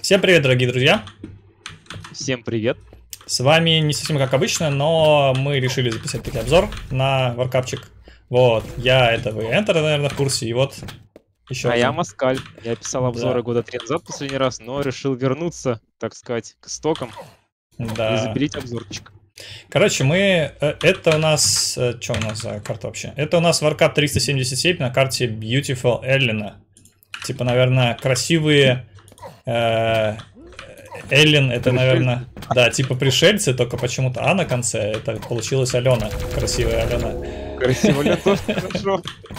Всем привет, дорогие друзья! Всем привет! С вами не совсем как обычно, но мы решили записать таки обзор на варкапчик. Вот, это вы Enter, наверное, в курсе, и вот еще Я один. Москаль. Я писал обзоры Да. года 3 назад последний раз, но решил вернуться, так сказать, к истокам и Да. запилить обзорчик. Короче, это у нас... Что у нас за карта вообще? Это у нас варкап 377 на карте Beautiful Эллина. Типа, наверное, красивые... Эллин, это, наверное... Да, типа пришельцы, только почему-то А на конце. Это получилась Алена. Красивая Алена. Красиво ли тоже хорошо.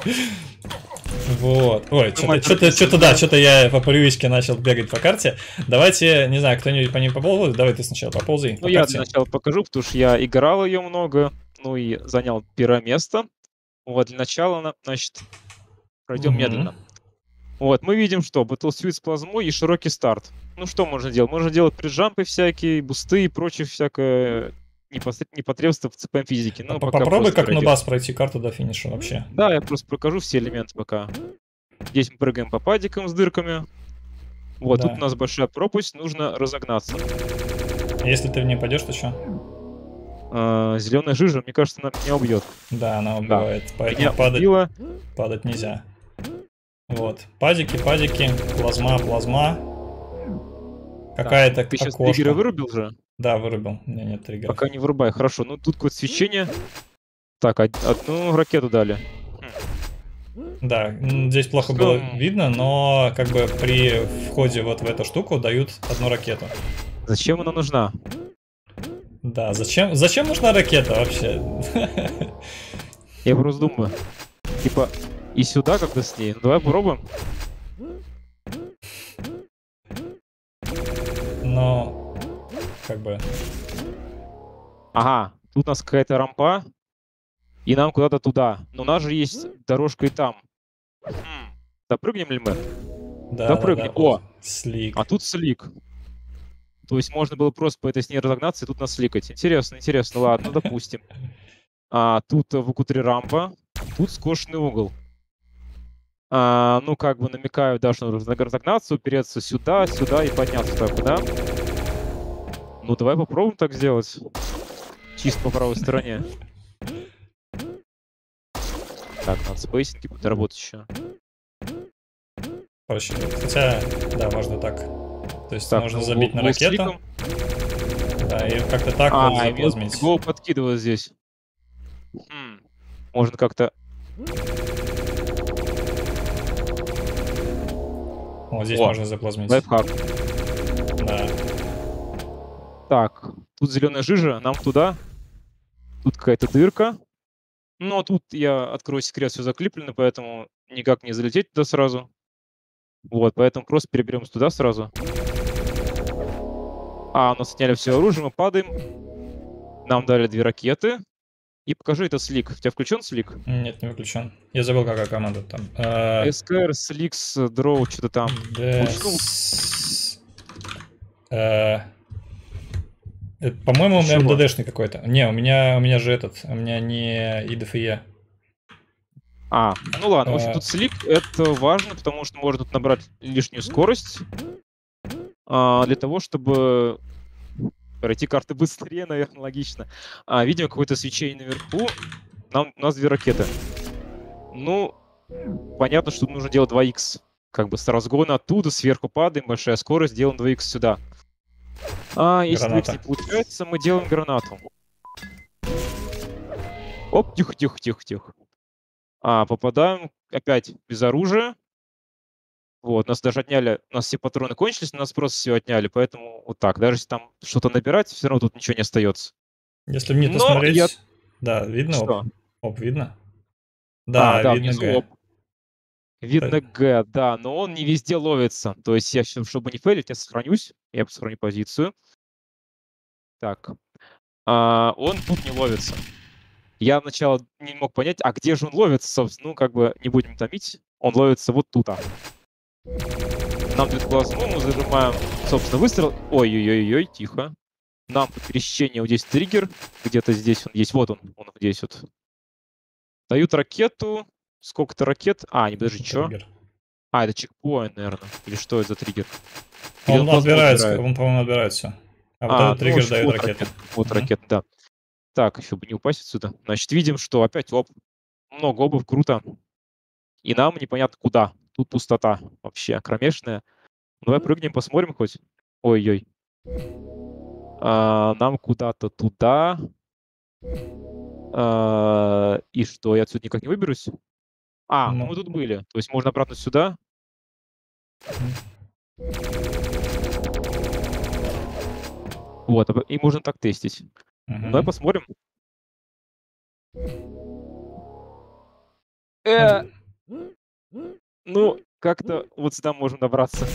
Вот. Ой, что-то я по привычке начал бегать по карте. Давайте, не знаю, кто-нибудь по ней поползает. Давай ты сначала поползай. Ну, я для начала покажу, потому что я играл ее много, ну и занял первое место. Вот, для начала, значит, пройдем медленно. Вот, мы видим, что Battlesuit с плазмой и широкий старт. Ну, что можно делать? Можно делать преджампы всякие, бусты и прочее всякое непотребство в ЦПМ физике. Ну, попробуй как нубас пройти карту до финиша вообще. Да, я просто покажу все элементы пока. Здесь мы прыгаем по падикам с дырками. Вот, да. Тут у нас большая пропасть, нужно разогнаться. Если ты в ней пойдешь, то что? Зеленая жижа, мне кажется, она меня убьет. Да, она убивает. Да. Поэтому падать нельзя. Вот. Падики, плазма. Какая-то Ты сейчас триггеры вырубил же? Да, вырубил. У меня нет триггеров. Пока не вырубай, хорошо. Ну, тут какое-то свечение. Так, одну ракету дали. Да, здесь плохо было видно, но как бы при входе вот в эту штуку дают одну ракету. Зачем она нужна? Да, зачем нужна ракета вообще? Я просто думаю, типа, и сюда как-то с ней. Давай попробуем. Но, как бы... Ага, тут у нас какая-то рампа, и нам куда-то туда. Но у нас же есть дорожка и там. Допрыгнем ли мы? Да, допрыгнем. Да. О, слик. А тут слик. То есть можно было просто по этой с ней разогнаться и тут нас сликать. Интересно, ладно, допустим. Тут в УК-3 рампа, тут скошенный угол. Ну, как бы намекаю, да, что нужно разогнаться, упереться сюда и подняться так, да? Ну, давай попробуем так сделать. Чисто по правой стороне. Так, надо спейсинги будет работать еще. Проще. Хотя, да, можно так. То есть так, можно забить на ракету. Да, и как-то так вот заплазмить. Гол подкидываю здесь. Можно как-то... Вот здесь можно заплазмить. Лайфхак. Да. Так, тут зеленая жижа, нам туда. Тут какая-то дырка. Но тут я открою секрет, все заклеплено, поэтому никак не залететь туда сразу. Вот, поэтому просто переберемся туда сразу. У нас сняли все оружие, мы падаем. Нам дали 2 ракеты. И покажи, это слик. У тебя включен слик? Нет, не выключен. Я забыл, какая команда там. SKR, Сликс, Дроу, что-то там. По-моему, у меня МДДшный какой-то. Не, у меня же у меня не ИДФЕ. Ну ладно, в общем, тут слик, это важно, потому что можно тут набрать лишнюю скорость. Для того, чтобы пройти карты быстрее, наверное, логично. Видим какое-то свечение наверху. У нас 2 ракеты. Ну, понятно, что нужно делать 2х. Как бы с разгона оттуда, сверху падаем, большая скорость, делаем 2х сюда. Если 2х не получается, мы делаем гранату. Оп, тихо. Попадаем опять без оружия. Вот, нас даже отняли, у нас все патроны кончились, нас просто все отняли, поэтому вот так. Даже если там что-то набирать, все равно тут ничего не остается. Если вниз посмотреть, да, видно? Что? Оп, видно? Да, видно Г. Видно Г, да, но он не везде ловится. То есть я, чтобы не фейлить, я сохранюсь, я сохраню позицию. Так. Он тут не ловится. Я сначала не мог понять, где же он ловится, собственно. Ну, как бы не будем томить. Он ловится вот тут. Нам дают плазму, мы зажимаем, собственно, выстрел. Ой-ой-ой, тихо. Нам по пересечению вот здесь триггер. Где-то здесь он есть. Вот он здесь вот. Дают ракету. Сколько-то ракет. Не подожди, что? Это чекпоинт, наверное. Или что это за триггер? Или Он плазму отбирает, отбирает? он, по-моему, отбирает все. А вот Ну этот триггер вот дает вот ракеты. Вот Мгм. ракета, да. Так, еще бы не упасть отсюда. Значит, видим, что опять оп, много обув, круто. И нам непонятно куда. Тут пустота вообще кромешная. Давай прыгнем, посмотрим хоть. Ой-ой. Нам куда-то туда. И что, я отсюда никак не выберусь? Ну мы тут были. То есть можно обратно сюда. Вот, и можно так тестить. Мгм. Давай посмотрим. Ну, как-то вот сюда можем добраться.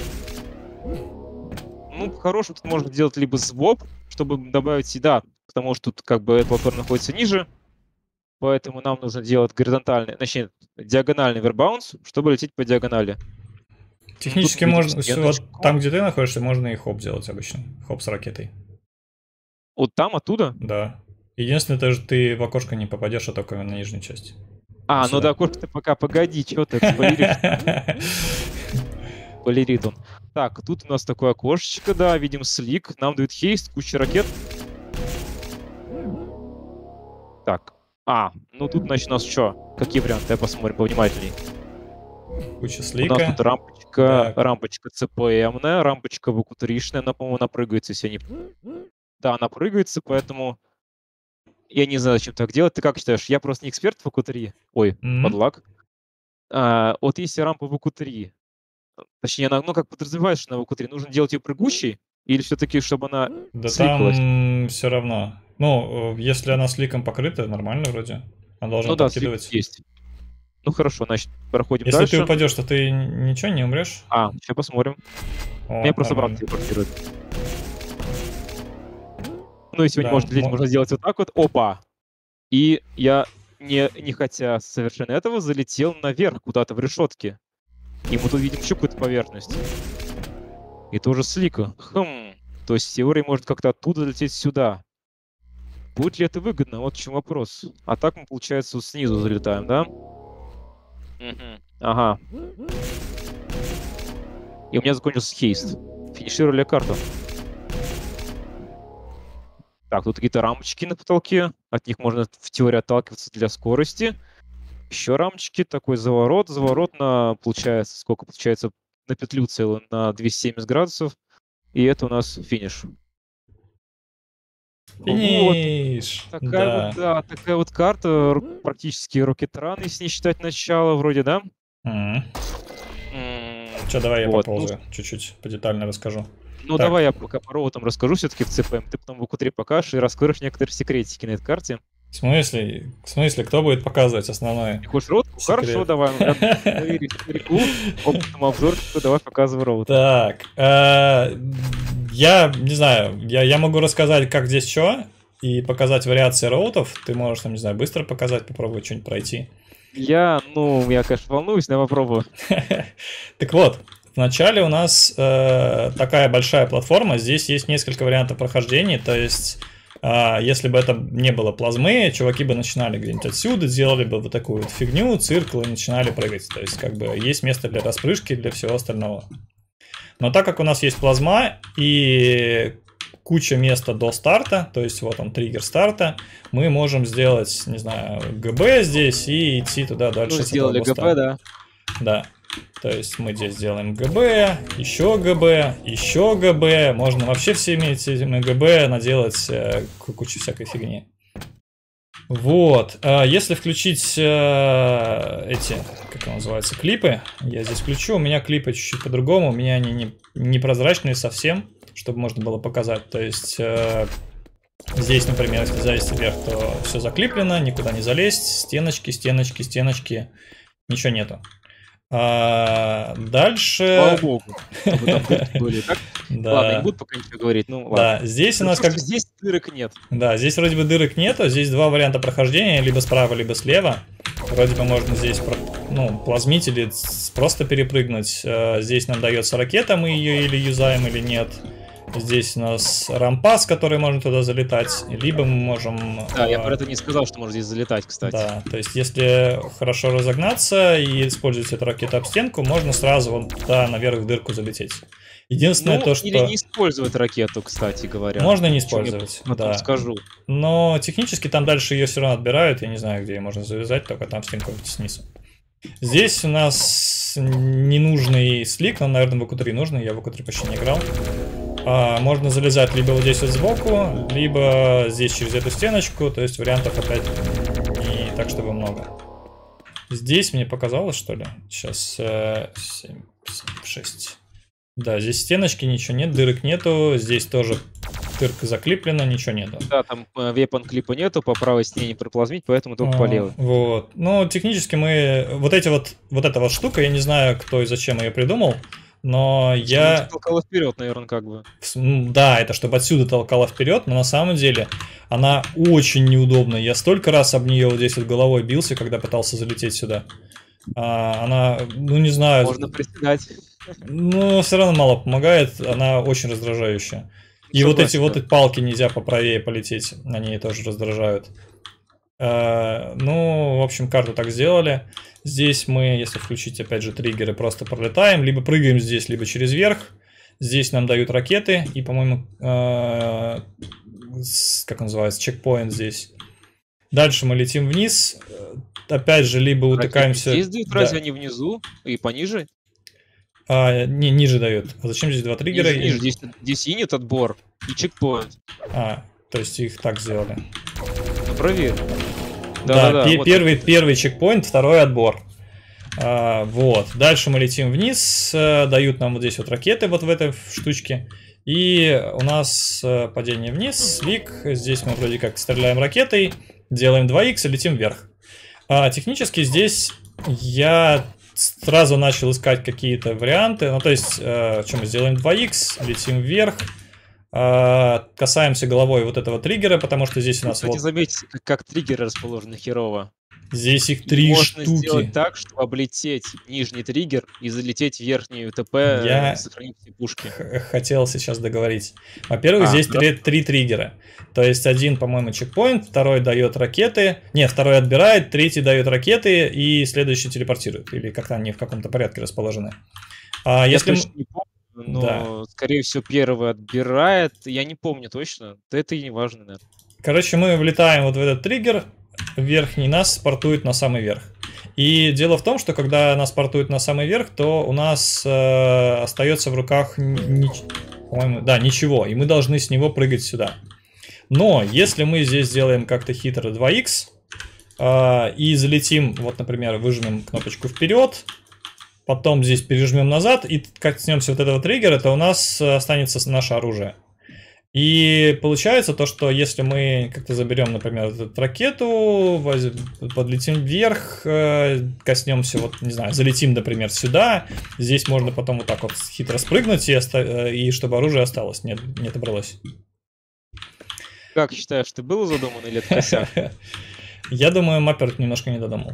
Ну, по-хорошему, тут можно делать либо своп, чтобы добавить сюда, потому что тут как бы эта платформа находится ниже, поэтому нам нужно делать горизонтальный, точнее, диагональный вербаунс, чтобы лететь по диагонали. Технически Ну, тут можно, видим вот стеночку. там, где ты находишься, можно и хоп делать обычно. Хоп с ракетой. Вот там, оттуда? Да. Единственное, ты в окошко не попадешь, а только на нижнюю часть. Ну Сюда. да, окошко-то пока, погоди, что ты спойлеришь? Спойлерит он. Так, тут у нас такое окошечко, да, видим слик, нам дают хейст, куча ракет. Так, ну тут, значит, у нас что? Какие варианты? Давай посмотрим повнимательней. Куча У слика. нас тут рампочка, Да. рампочка CPM-ная, рампочка ВК3-шная, она, по-моему, она прыгается, если я не... Да, она прыгается, поэтому я не знаю, зачем так делать. Ты как считаешь? Я просто не эксперт в ВК3. Ой, подлаг. Вот если рампа ВК3, точнее, она, ну, как подразумевает, что на ВК3, нужно делать ее прыгучей, или все-таки, чтобы она Да сликалась? там все равно. Ну, если она сликом покрыта, нормально вроде. Она должна Ну да, слик подкидывать. есть. Ну хорошо, значит, проходим Если дальше. ты упадешь, то ты ничего не умрешь. Сейчас посмотрим. О, Меня просто нормально. обратно телепортирует. Ну, если вы не Да, можете лететь, можно сделать вот так вот. Опа! И я, не хотя совершенно этого, залетел наверх куда-то в решетке. И мы тут видим еще какую-то поверхность. И тоже слика. То есть в теории может как-то оттуда лететь сюда. Будет ли это выгодно? Вот в чем вопрос. А так мы, получается, вот снизу залетаем, да? Ага. И у меня закончился хейст. Финишировали карту. Так, тут какие-то рамочки на потолке. От них можно в теории отталкиваться для скорости. Еще рамочки. Такой заворот. Заворот на, получается, сколько получается? На петлю целую, на 270 градусов. И это у нас финиш. Финиш! Вот. Такая вот карта. Практически Rocket Run, если не считать начало, вроде, да? Че, давай я Вот, поползаю, чуть-чуть подетально расскажу. Ну, Так. давай я пока по роутам расскажу все-таки в CPM. Ты потом в ВК3 покажешь и раскроешь некоторые секретики на этой карте. В смысле? Кто будет показывать основное? Ты хочешь роутку? Хорошо, давай. Опытному обзорчику давай показывай роут. Так, я не знаю, я могу рассказать, как здесь что, и показать вариации роутов. Ты можешь, там, не знаю, быстро показать, попробовать что-нибудь пройти. Я, конечно, волнуюсь, но попробую. Так вот, вначале у нас такая большая платформа, здесь есть несколько вариантов прохождения, то есть если бы это не было плазмы, чуваки бы начинали где-нибудь отсюда, делали бы вот такую вот фигню, циркл и начинали прыгать, то есть как бы есть место для распрыжки, для всего остального. Но так как у нас есть плазма и куча места до старта, то есть вот он триггер старта, мы можем сделать, не знаю, ГБ здесь и идти туда дальше. Ну, сделали ГБ, да. Да. То есть мы здесь делаем ГБ, еще ГБ, еще ГБ. Можно вообще всеми этими ГБ наделать кучу всякой фигни. Вот. Если включить эти, как это называется, клипы, я здесь включу. У меня клипы чуть-чуть по-другому. У меня они не прозрачные совсем, чтобы можно было показать. То есть здесь, например, если залезть вверх, то все заклиплено, никуда не залезть. Стеночки, стеночки, стеночки. Ничего нету. Дальше... Слава богу, чтобы там были, так? Да. Ладно, не буду пока ничего говорить, ну ладно. Да, здесь у нас как... Здесь дырок нет. Да, здесь вроде бы дырок нету, здесь два варианта прохождения, либо справа, либо слева. Вроде бы можно здесь, ну, плазмить или просто перепрыгнуть. Здесь нам дается ракета, мы ее или юзаем, или нет. Здесь у нас рампа, с которой можно туда залетать, либо мы можем... Да, я про это не сказал, что можно здесь залетать, кстати. Да, то есть если хорошо разогнаться и использовать эту ракету об стенку, можно сразу вон туда наверх в дырку залететь. Единственное Ну, то, что... или не использовать ракету, кстати говоря. Можно не Чем я использовать, потом да. скажу. Но технически там дальше ее все равно отбирают. Я не знаю, где ее можно завязать, только там стенку снизу. Здесь у нас ненужный слик, но, наверное, в ВК3 нужный. Я в ВК3 почти не играл. Можно залезать либо вот здесь вот сбоку, либо здесь через эту стеночку. То есть вариантов опять не так, чтобы много. Здесь мне показалось, что ли? Сейчас 7, 6. Да, здесь стеночки, ничего нет, дырок нету. Здесь тоже дырка заклеплена, ничего нету. Да, там вепон клипа нету, по правой стене не проплазмить, поэтому только по левой. Вот. Ну, технически мы... Вот эта вот штука, я не знаю, кто и зачем ее придумал, но я... Толкала вперед, наверное, как бы. Да, это чтобы отсюда толкала вперед, но на самом деле она очень неудобная. Я столько раз об нее вот здесь вот головой бился, когда пытался залететь сюда. Она, ну не знаю... Можно приседать. Ну, все равно мало помогает, она очень раздражающая. И вот эти вот палки нельзя поправее полететь, они тоже раздражают. Ну, в общем, карту так сделали. Здесь мы, если включить опять же триггеры, просто пролетаем, либо прыгаем здесь, либо через верх. Здесь нам дают ракеты и, по-моему, как он называется, чекпоинт здесь. Дальше мы летим вниз. Опять же, либо утыкаемся... Здесь дают, разве они внизу и пониже? Не, ниже дают. А зачем здесь два триггера? Ниже. Здесь инит отбор и чекпоинт. То есть их так сделали. Ну, проверь. Да, первый чекпоинт, второй отбор. Вот. Дальше мы летим вниз. Дают нам вот здесь вот ракеты вот в этой штучке. И у нас падение вниз, слик. Здесь мы вроде как стреляем ракетой, делаем 2х и летим вверх. Технически здесь я сразу начал искать какие-то варианты. Ну, то есть, что мы сделаем 2х, летим вверх, касаемся головой вот этого триггера, потому что здесь у нас... Кстати, заметьте, как триггеры расположены херово. Здесь их 3 штуки. Можно сделать так, чтобы облететь нижний триггер и залететь в верхнюю ТП, сохранив все пушки. Хотел сейчас договорить. Во-первых, здесь 3 триггера. То есть один, по-моему, чекпоинт, второй дает ракеты. Нет, второй отбирает, третий дает ракеты и следующий телепортирует. Или как-то они в каком-то порядке расположены. Если не помню, но, скорее всего, первый отбирает. Я не помню точно. Да это и не важно, наверное. Короче, мы влетаем вот в этот триггер. Верхний нас спортует на самый верх. И дело в том, что когда нас спортует на самый верх, то у нас остается в руках, по-моему, да, ничего. И мы должны с него прыгать сюда. Но если мы здесь сделаем как-то хитро 2х и залетим, вот, например, выжмем кнопочку вперед, потом здесь пережмем назад и коснемся вот этого триггера, то у нас останется наше оружие. И получается то, что если мы как-то заберем, например, эту ракету, подлетим вверх, коснемся, вот, не знаю, залетим, например, сюда, здесь можно потом вот так вот хитро спрыгнуть, и чтобы оружие осталось, не отобралось. Как считаешь, ты был задуман или это косяк? Я думаю, маппер немножко не додумал.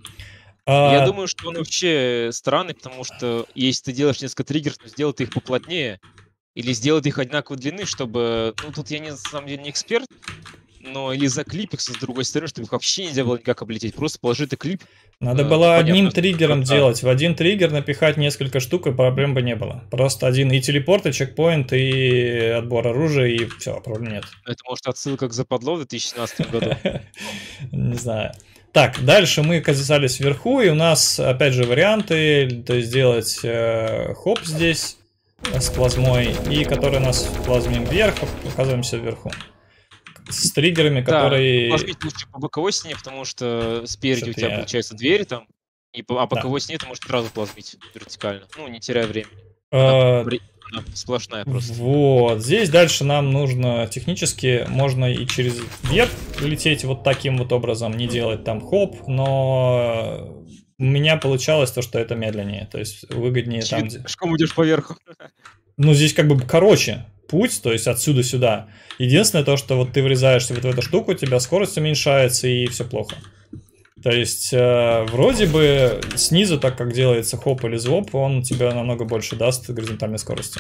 Я думаю, что он вообще странный, потому что если ты делаешь несколько триггеров, то сделай их поплотнее. Или сделать их одинаковой длины, чтобы... Ну, тут я, на самом деле, не эксперт, но или заклипиться с другой стороны, чтобы их вообще нельзя было никак облететь. Просто положи ты клип. Надо было одним триггером делать. В один триггер напихать несколько штук, и проблем бы не было. Просто один и телепорт, и чекпоинт, и отбор оружия, и все, проблем нет. Это, может, отсылка к Западло в 2017 году? Не знаю. Так, дальше мы оказались вверху, и у нас, опять же, варианты. То есть сделать хоп здесь с плазмой, и который нас плазмим вверх, оказываемся вверху. С триггерами, которые... Плазмить лучше по боковой стене, потому что спереди у тебя, получается, двери там, а боковой стене ты можешь сразу плазмить вертикально, ну, не теряя времени. Она сплошная просто. Вот, здесь дальше нам нужно технически, можно и через верх лететь вот таким вот образом, не делать там хоп, но... У меня получалось то, что это медленнее, то есть выгоднее там, где... Пешком идешь поверху. Ну, здесь как бы короче путь, то есть отсюда сюда. Единственное то, что вот ты врезаешься вот в эту штуку, у тебя скорость уменьшается и все плохо. То есть вроде бы снизу, так как делается хоп или звоп, он тебе намного больше даст горизонтальной скорости.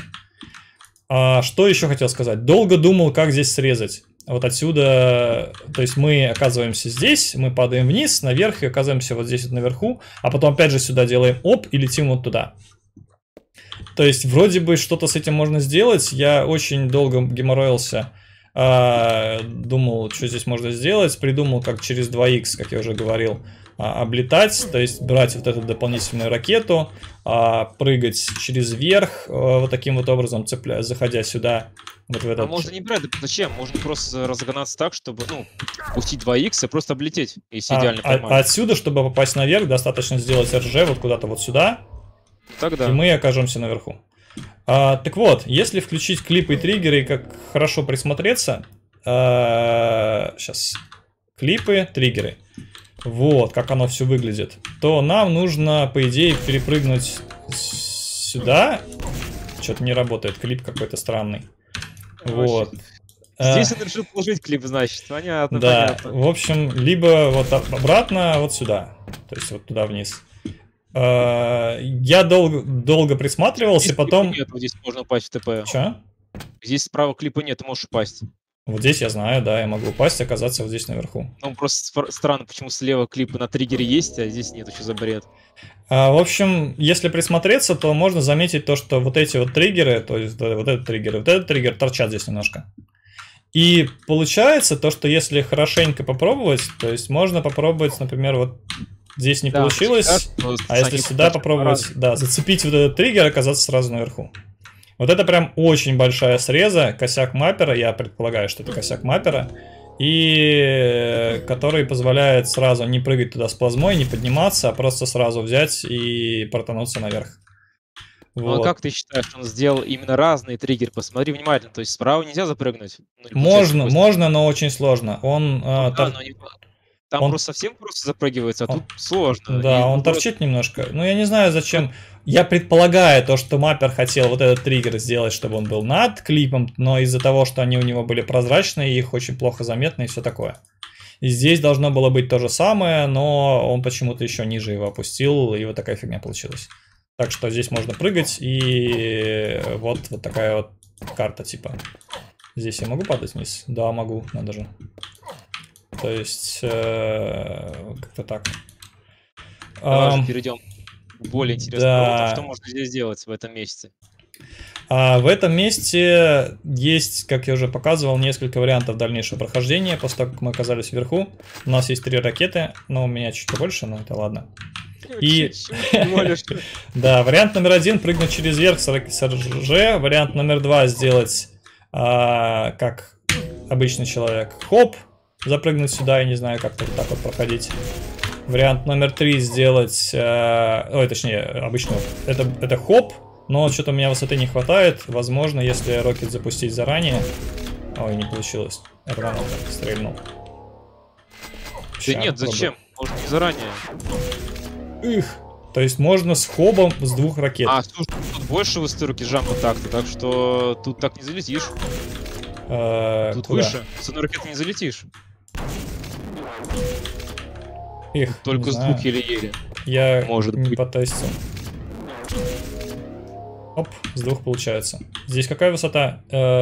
Что еще хотел сказать? Долго думал, как здесь срезать. Вот отсюда, то есть мы оказываемся здесь, мы падаем вниз, наверх и оказываемся вот здесь вот наверху, а потом опять же сюда делаем оп и летим вот туда. То есть вроде бы что-то с этим можно сделать. Я очень долго геморроился, думал, что здесь можно сделать. Придумал, как через 2х, как я уже говорил, облетать. То есть брать вот эту дополнительную ракету, прыгать через верх, вот таким вот образом, заходя сюда. Вот в этот... А можно не брать, зачем? Можно просто разогнаться так, чтобы, ну, пустить 2х и просто облететь, если идеально поймать. Отсюда, чтобы попасть наверх, достаточно сделать РЖ вот куда-то вот сюда. Тогда. И мы окажемся наверху. Так вот, если включить клипы и триггеры и как хорошо присмотреться, сейчас, клипы, триггеры, вот как оно все выглядит, то нам нужно, по идее, перепрыгнуть сюда. Что-то не работает, клип какой-то странный. Вот. Здесь он решил положить клип, значит, понятно, да, понятно. В общем, либо вот обратно, вот сюда, то есть вот туда вниз. Я долго присматривался, здесь потом... Нет, вот здесь можно упасть в ТП. Че? Здесь справа клипа нет, ты можешь упасть. Вот здесь я знаю, да, я могу упасть и оказаться вот здесь наверху. Ну, просто странно, почему слева клипы на триггере есть, а здесь нет, что за бред. В общем, если присмотреться, то можно заметить то, что вот эти вот триггеры, то есть вот этот триггер торчат здесь немножко. И получается то, что если хорошенько попробовать, то есть можно попробовать, например, вот здесь не получилось, а если сюда попробовать, да, зацепить вот этот триггер, оказаться сразу наверху. Вот это прям очень большая среза, косяк маппера, я предполагаю, что это косяк маппера, и который позволяет сразу не прыгать туда с плазмой, не подниматься, а просто сразу взять и протонуться наверх. Вот. А как ты считаешь, он сделал именно разные триггеры? Посмотри внимательно, то есть справа нельзя запрыгнуть? Ну, можно, но очень сложно. Он... Там просто совсем просто запрыгивается, а тут сложно. Да, он торчит немножко. Ну, я не знаю, зачем. Я предполагаю то, что маппер хотел вот этот триггер сделать, чтобы он был над клипом, но из-за того, что они у него были прозрачные, их очень плохо заметно и все такое. И здесь должно было быть то же самое, но он почему-то еще ниже его опустил, и вот такая фигня получилась. Так что здесь можно прыгать, и вот такая вот карта типа. Здесь я могу падать вниз? Да, могу, надо же. То есть, как-то так. Давай же перейдем к более интересному вопросу. Что можно здесь делать в этом месте? В этом месте есть, как я уже показывал, несколько вариантов дальнейшего прохождения. После того, как мы оказались вверху, у нас есть 3 ракеты, но у меня чуть побольше, но это ладно. И да, вариант номер 1 прыгнуть через верх с РЖ. Вариант номер 2 сделать как обычный человек. Хоп, запрыгнуть сюда, я не знаю, как-то вот так вот проходить. Вариант номер 3 сделать, точнее, обычный. Это хоп, но что-то у меня высоты не хватает. Возможно, если рокет запустить заранее. Ой, не получилось. Рано так стрельнул. Да нет, зачем? Может, не заранее. То есть можно с хобом с 2 ракет. Слушай, тут больше высоты руки жампа так что тут так не залетишь. Тут куда? выше. С одной ракеты не залетишь. Только с 2 еле-еле. Я может не быть. потестил. Оп, с 2 получается. Здесь какая высота?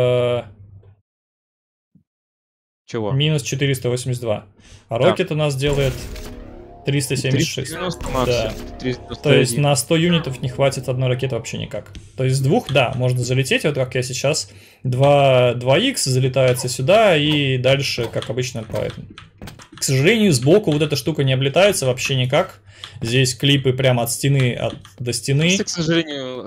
Чего? Минус 482. А рокет у нас делает 376. 390 максимум. Да. 391. То есть на 100 юнитов не хватит одной ракеты вообще никак. То есть с 2, да, можно залететь, вот как я сейчас. 2х залетается сюда и дальше, как обычно, по этому. К сожалению, сбоку вот эта штука не облетается вообще никак. Здесь клипы прямо от стены до стены. К сожалению,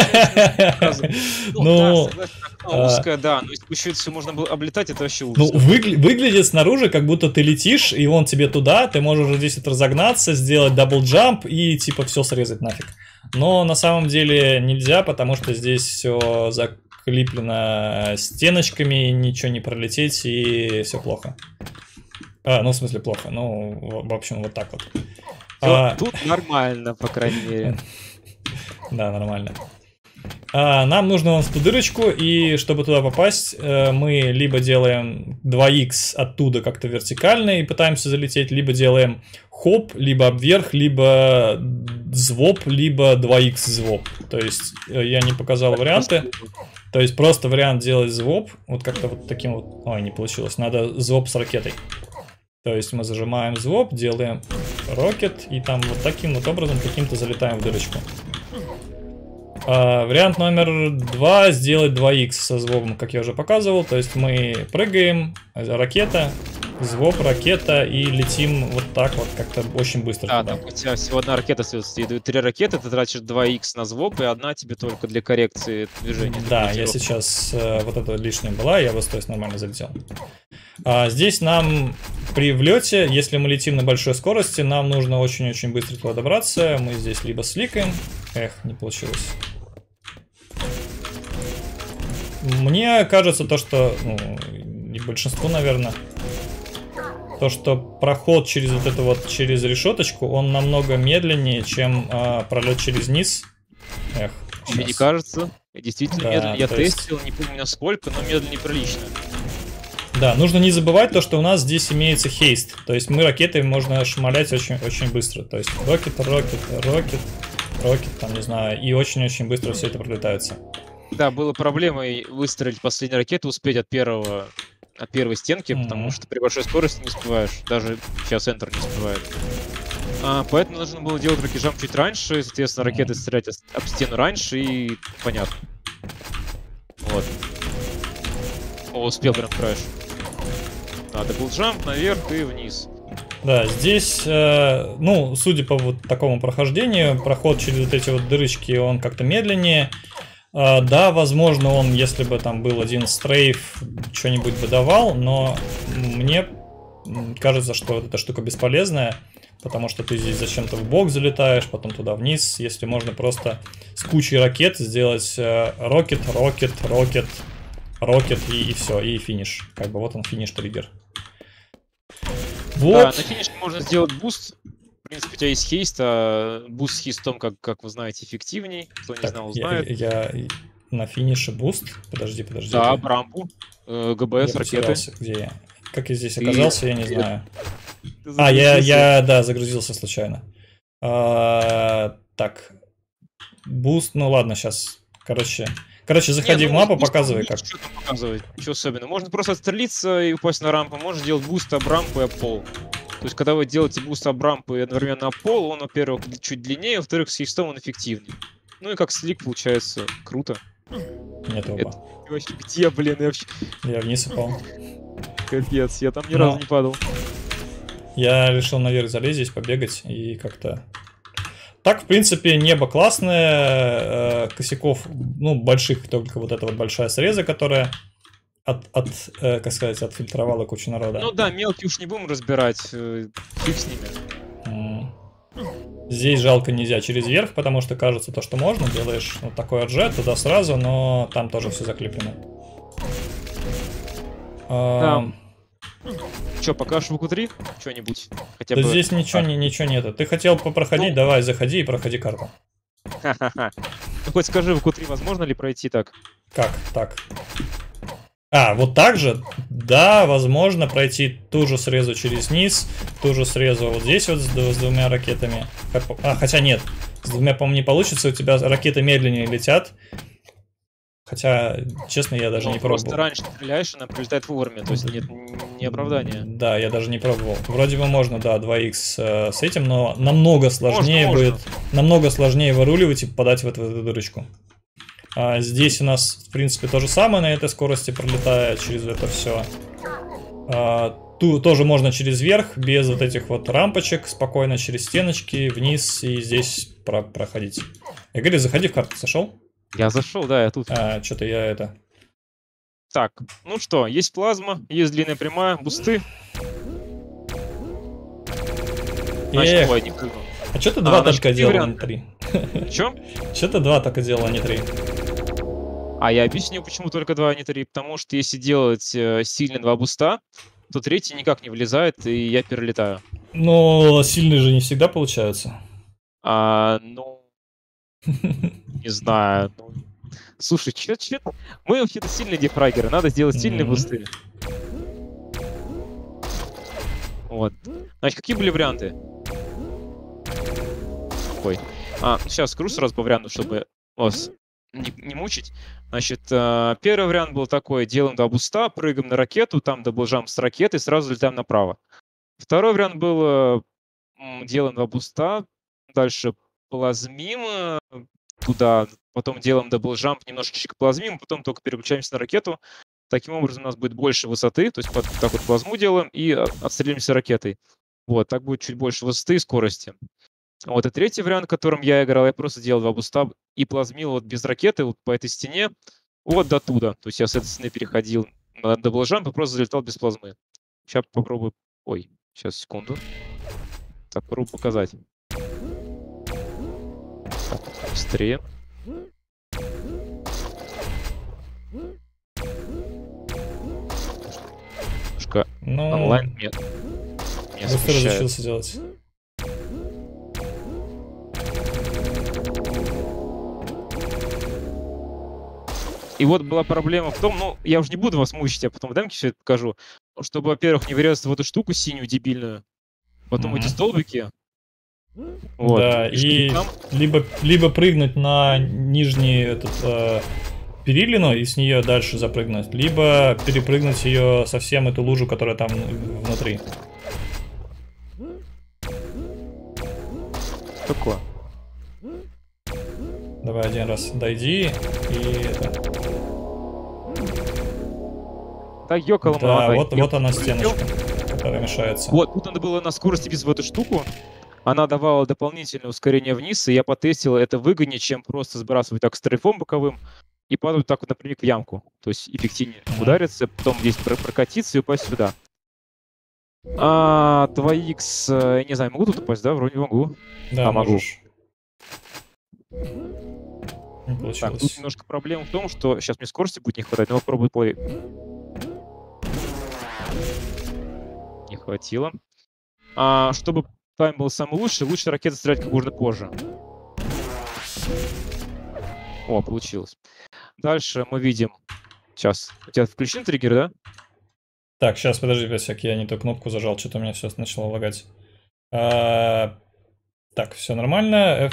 узкая, да, но если бы еще это все можно было облетать, это вообще ужас. Ну, выглядит снаружи, как будто ты летишь, и вон тебе туда, ты можешь уже здесь разогнаться, сделать дабл-джамп и типа все срезать нафиг. Но на самом деле нельзя, потому что здесь все заклиплено стеночками, ничего не пролететь, и все плохо. Ну, в смысле, плохо. Ну, в общем, вот так вот. Тут нормально, по крайней мере. Да, нормально. Нам нужно вон в ту дырочку, и чтобы туда попасть, мы либо делаем 2х оттуда как-то вертикально и пытаемся залететь, либо делаем хоп, либо обверх, либо звоп, либо 2х звоп. То есть я не показал варианты. То есть просто вариант делать звоп, вот как-то вот таким вот... Ой, не получилось, надо звоп с ракетой. То есть мы зажимаем звоп, делаем рокет, и там вот таким вот образом каким-то залетаем в дырочку. Вариант номер 2 сделать 2х со звуком, как я уже показывал. То есть мы прыгаем, ракета, звук, ракета и летим вот так вот как-то очень быстро. Да, туда. там у тебя всего одна ракета остается. Идут 3 ракеты, ты тратишь 2х на звук, и одна тебе только для коррекции движения. Да, я сейчас вот это лишнее была, я бы то есть нормально залетел. Здесь нам при влете, если мы летим на большой скорости, нам нужно очень-очень быстро туда добраться. Мы здесь либо сликаем. Эх, не получилось. Мне кажется, то, что, ну, и большинству, наверное, то, что проход через вот это вот, через решеточку, он намного медленнее, чем пролет через низ. Эх, Мне не кажется. Действительно Да, медленно. Я то есть- тестил, не помню насколько, но медленно неприлично. Да, нужно не забывать то, что у нас здесь имеется хейст. То есть мы ракетой можно шмалять очень быстро. То есть рокет, там, не знаю, и очень-очень быстро все это пролетается. Да, было проблемой выстрелить последнюю ракету, успеть от первой стенки, потому что при большой скорости не успеваешь. Даже сейчас Enter не успевает. Поэтому нужно было делать рокет-джамп чуть раньше, соответственно, ракеты стрелять об стену раньше, и понятно. Вот. О, успел прям трэш. Да, даблджамп наверх и вниз. Да, здесь, ну, судя по вот такому прохождению, проход через вот эти вот дырочки, он как-то медленнее. Да, возможно, он, если бы там был один стрейф, что-нибудь бы давал, но мне кажется, что вот эта штука бесполезная, потому что ты здесь зачем-то в бок залетаешь, потом туда вниз, если можно просто с кучей ракет сделать рокет, и все, и финиш. Как бы вот он, финиш-триггер. Вот. Да, на финише можно сделать буст. В принципе, у тебя есть хейст, а буст с хейстом, как вы знаете, эффективней. Кто не знал, знает. Я на финише буст. Подожди. Да, рампу, ГБС, ракеты. Потерялся. Где я? Как я здесь оказался, я не знаю. Ты Я загрузился случайно. Так. Буст, ну ладно, сейчас. Короче, заходи в мапу, показывай как. Что там показывать? Ничего особенного. Можно просто отстрелиться и упасть на рампу. Можно делать буст об рампу и об пол. То есть, когда вы делаете буст об рампу и одновременно об пол, он, во-первых, чуть длиннее, во-вторых, с хейстом он эффективнее. Ну и как слик получается круто. Нет оба. Ты вообще где, блин? Я вниз упал. Капец, я там ни разу не падал. Я решил наверх залезть здесь, побегать и как-то... Так, в принципе, небо классное, косяков, ну, больших, только вот эта вот большая среза, которая как сказать, отфильтровала кучу народа. Ну да, мелкие уж не будем разбирать, фиг с ними. Здесь жалко нельзя через верх, потому что кажется то, что можно, делаешь вот такой отжет туда сразу, но там тоже все заклеплено. Да. Че, покажешь в УК-3? Что-нибудь? Хотя да бы... здесь ничего нету. Ты хотел попроходить, давай, заходи и проходи карту. Ха-ха-ха. Ну хоть скажи, в УК-3 возможно ли пройти так? Как так? Вот так же? Да, возможно пройти ту же срезу через низ, ту же срезу вот здесь вот с двумя ракетами. Хотя нет, с двумя, по-моему, не получится, у тебя ракеты медленнее летят. Хотя, честно, я даже не пробовал. Просто раньше стреляешь, она прилетает вовремя, то есть нет не оправдания. Да, я даже не пробовал. Вроде бы можно, да, 2х с этим, но намного сложнее будет. Намного сложнее выруливать и попадать в эту дырочку. Здесь у нас, в принципе, то же самое на этой скорости, пролетая через это все. Тут тоже можно через верх, без вот этих вот рампочек, спокойно через стеночки, вниз и здесь проходить. Игорь, заходи в карту, зашел? Я зашел, да, я тут. Что-то я это... Так, ну что, есть плазма, есть длинная прямая, бусты. Значит, ой, не прыгну. А что ты два только делал, а не 3? Чё? Что ты два только делал, а не 3? А я объясню, почему только 2, а не 3. Потому что если делать сильно 2 буста, то третий никак не влезает, и я перелетаю. Но сильные же не всегда получаются. Ну... Не знаю. Слушай, чё? Мы вообще-то сильные дефрагеры, надо сделать сильные бусты. Вот. Значит, какие были варианты? Ой. Сейчас скажу сразу по варианту, чтобы вас не мучить. Значит, первый вариант был такой: делаем 2 буста, прыгаем на ракету, там даблджамп с ракеты, сразу летаем направо. Второй вариант был: делаем 2 буста, дальше плазмим, туда, потом делаем даблджамп, немножечко плазмим, потом только переключаемся на ракету. Таким образом у нас будет больше высоты, то есть вот так вот плазму делаем и отстреливаемся ракетой. Вот, так будет чуть больше высоты и скорости. Вот, и третий вариант, которым я играл, я просто делал 2 буста и плазмил вот без ракеты вот по этой стене вот до туда. То есть я с этой стены переходил на даблджамп и просто залетал без плазмы. Сейчас попробую... Ой, сейчас, секунду. Так, попробую показать. Так, быстрее. Немножко онлайн не быстро разучился делать. И вот была проблема в том, ну, я уже не буду вас мучить, я потом в демке все это покажу, чтобы, во-первых, не врезаться в эту штуку синюю дебильную, потом эти столбики. Вот. Да, и там... либо прыгнуть на нижнюю перилину и с нее дальше запрыгнуть, либо перепрыгнуть ее совсем эту лужу, которая там внутри. Такое. Давай один раз дойди и это. Да, ёкало, да, вот она стеночка, которая мешается. Вот, тут надо было на скорости без в эту штуку. Она давала дополнительное ускорение вниз, и я потестил, это выгоднее, чем просто сбрасывать так стрейфом боковым и падать так вот напрямик в ямку. То есть эффективнее удариться, потом здесь прокатиться и упасть сюда. 2х, я не знаю, могу тут упасть, да? Вроде могу. Да, могу. Не получилось. Так, тут немножко проблема в том, что сейчас мне скорости будет не хватать, но попробую плавить. Не хватило. Чтобы тайм был самый лучший, лучше ракеты стрелять как можно позже. О, получилось. Дальше мы видим... Сейчас. У тебя включен триггер, да? Так, сейчас, подожди, Песик, я не ту кнопку зажал, что-то у меня все начало лагать. Так, все нормально.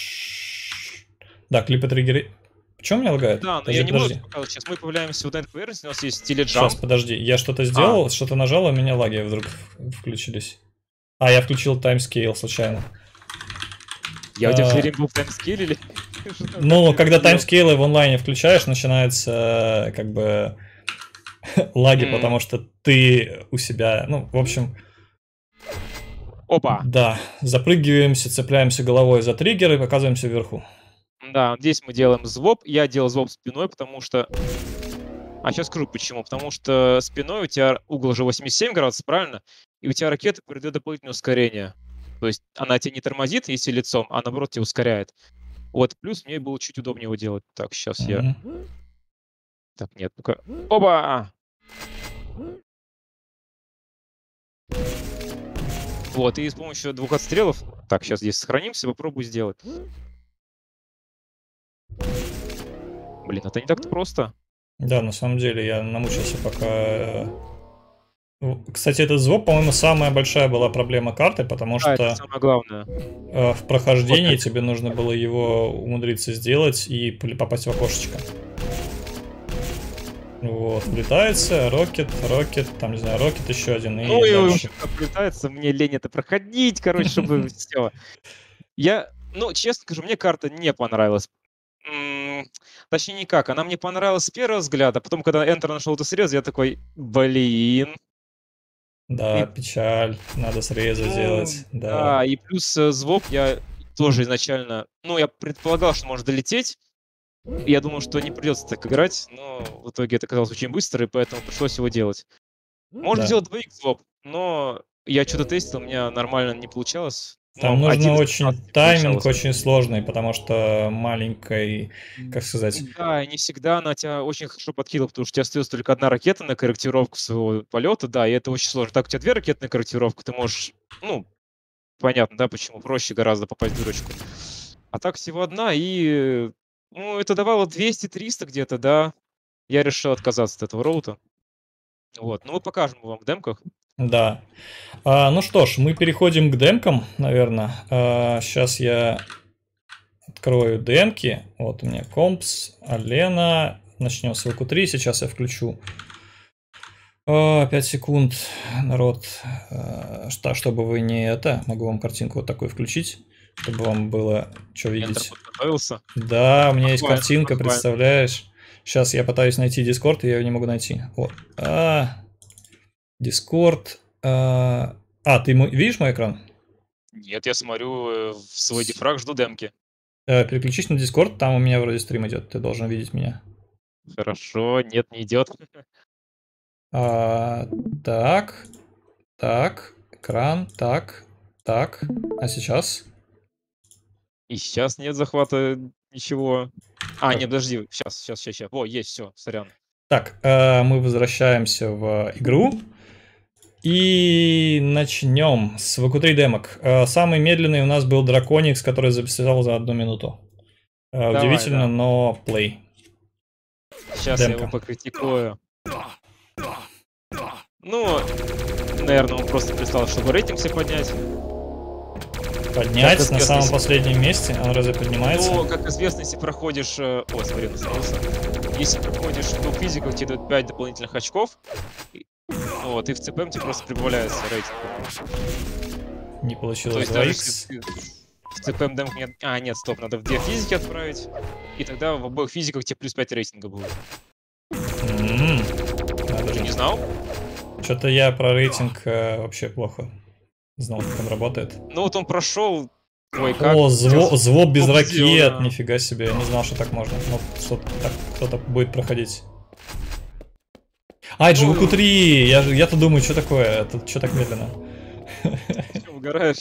Да, клипы триггеры. Почему меня лагает? Да, но подожди, я не могу показать. Сейчас мы появляемся вот на этой поверхности, у нас есть теледжамп. Сейчас, подожди, я что-то сделал, что-то нажал, а у меня лаги вдруг включились. Я включил таймскейл случайно. Я у тебя все время был в таймскейле или... Ну, когда таймскейлы в онлайне включаешь, начинается как бы лаги, потому что ты у себя, ну, в общем... Опа! Да, запрыгиваемся, цепляемся головой за триггер и показываемся вверху. Да, здесь мы делаем звоп. Я делал звоп спиной, потому что... сейчас скажу почему. Потому что спиной у тебя угол уже 87 градусов, правильно? И у тебя ракета передает дополнительное ускорение. То есть она тебя не тормозит, если лицом, а наоборот тебя ускоряет. Вот, плюс мне было чуть удобнее его делать. Так, сейчас я... Так, нет, ну-ка. Оба! Вот, и с помощью 2 отстрелов... Так, сейчас здесь сохранимся, попробую сделать. Блин, это не так-то просто. Да, на самом деле, я намучился пока... Кстати, этот звук, по-моему, самая большая была проблема карты, потому что это самое главное. В прохождении тебе нужно было его умудриться сделать и попасть в окошечко. Вот, влетается, рокет, там, не знаю, рокет еще один. И ну и дальше. влетается, мне лень это проходить, короче, чтобы все. Ну, честно скажу, мне карта не понравилась. Точнее, никак. Она мне понравилась с первого взгляда, потом, когда Enter нашел это срез, я такой, блин. Да, печаль, надо срезы делать. Да, и плюс звук я тоже изначально... Ну, я предполагал, что может долететь. Я думал, что не придется так играть, но в итоге это оказалось очень быстро, и поэтому пришлось его делать. Можно сделать 2х своп, но я что-то тестил, у меня нормально не получалось. Там нужно очень тайминг очень сложный, потому что маленькой, как сказать... Да, и не всегда она тебя очень хорошо подкидывает, потому что у тебя остается только одна ракета на корректировку своего полета, да, и это очень сложно. Так, у тебя 2 ракеты на корректировку, ты можешь, ну, понятно, да, почему проще гораздо попасть в дырочку. А так всего одна, и, ну, это давало 200-300 где-то, да. Я решил отказаться от этого роута. Вот, ну, мы покажем вам в демках. Да. Ну что ж, мы переходим к демкам, наверное. Сейчас я открою демки. Вот у меня компс, Алена. Начнем с ВК3. Сейчас я включу 5 секунд, народ. Чтобы вы не это... Могу вам картинку вот такую включить. чтобы вам было что Эндер видеть. подготовился. Да, у меня есть Нормально, картинка, нормально. представляешь? Сейчас я пытаюсь найти Discord, и я его не могу найти. Вот. Discord. Ты видишь мой экран? Нет, я смотрю в свой дифраг, жду демки. Переключись на Discord, там у меня вроде стрим идет, ты должен видеть меня. Хорошо, нет, не идет. Так, экран, так. А сейчас? И сейчас нет захвата ничего. Так. Нет, подожди, сейчас. Во, есть, все, сорян. Так, мы возвращаемся в игру. И начнем с VQ3 демок. Самый медленный у нас был Драконикс, который записал за 1 минуту. Удивительно, да. но плей. Сейчас Демка. я его покритикую. Ну, наверное, он просто прислал, чтобы рейтинг себе поднять. Поднять Как на самом известно, последнем месте? Он разве поднимается? Ну, как известно, если проходишь... О, смотри, наставился. Если проходишь двух физиков, тебе дают 5 дополнительных очков. Вот, и в ЦПМ тебе просто прибавляется рейтинг. Не То получилось есть даже 2х. если в ЦПМ демку нет... нет, стоп, надо в 2 физики отправить. И тогда в обоих физиках тебе плюс 5 рейтинга будет. Надо Ты же. не знал? Что-то я про рейтинг вообще плохо знал, как он работает. Ну вот он прошел. Ой, как? О, звоб без ракет, да. нифига себе, я не знал, что так можно. Ну, что так кто-то будет проходить. Это же VQ3, я-то думаю, что такое, это что так медленно? Чё угораешь?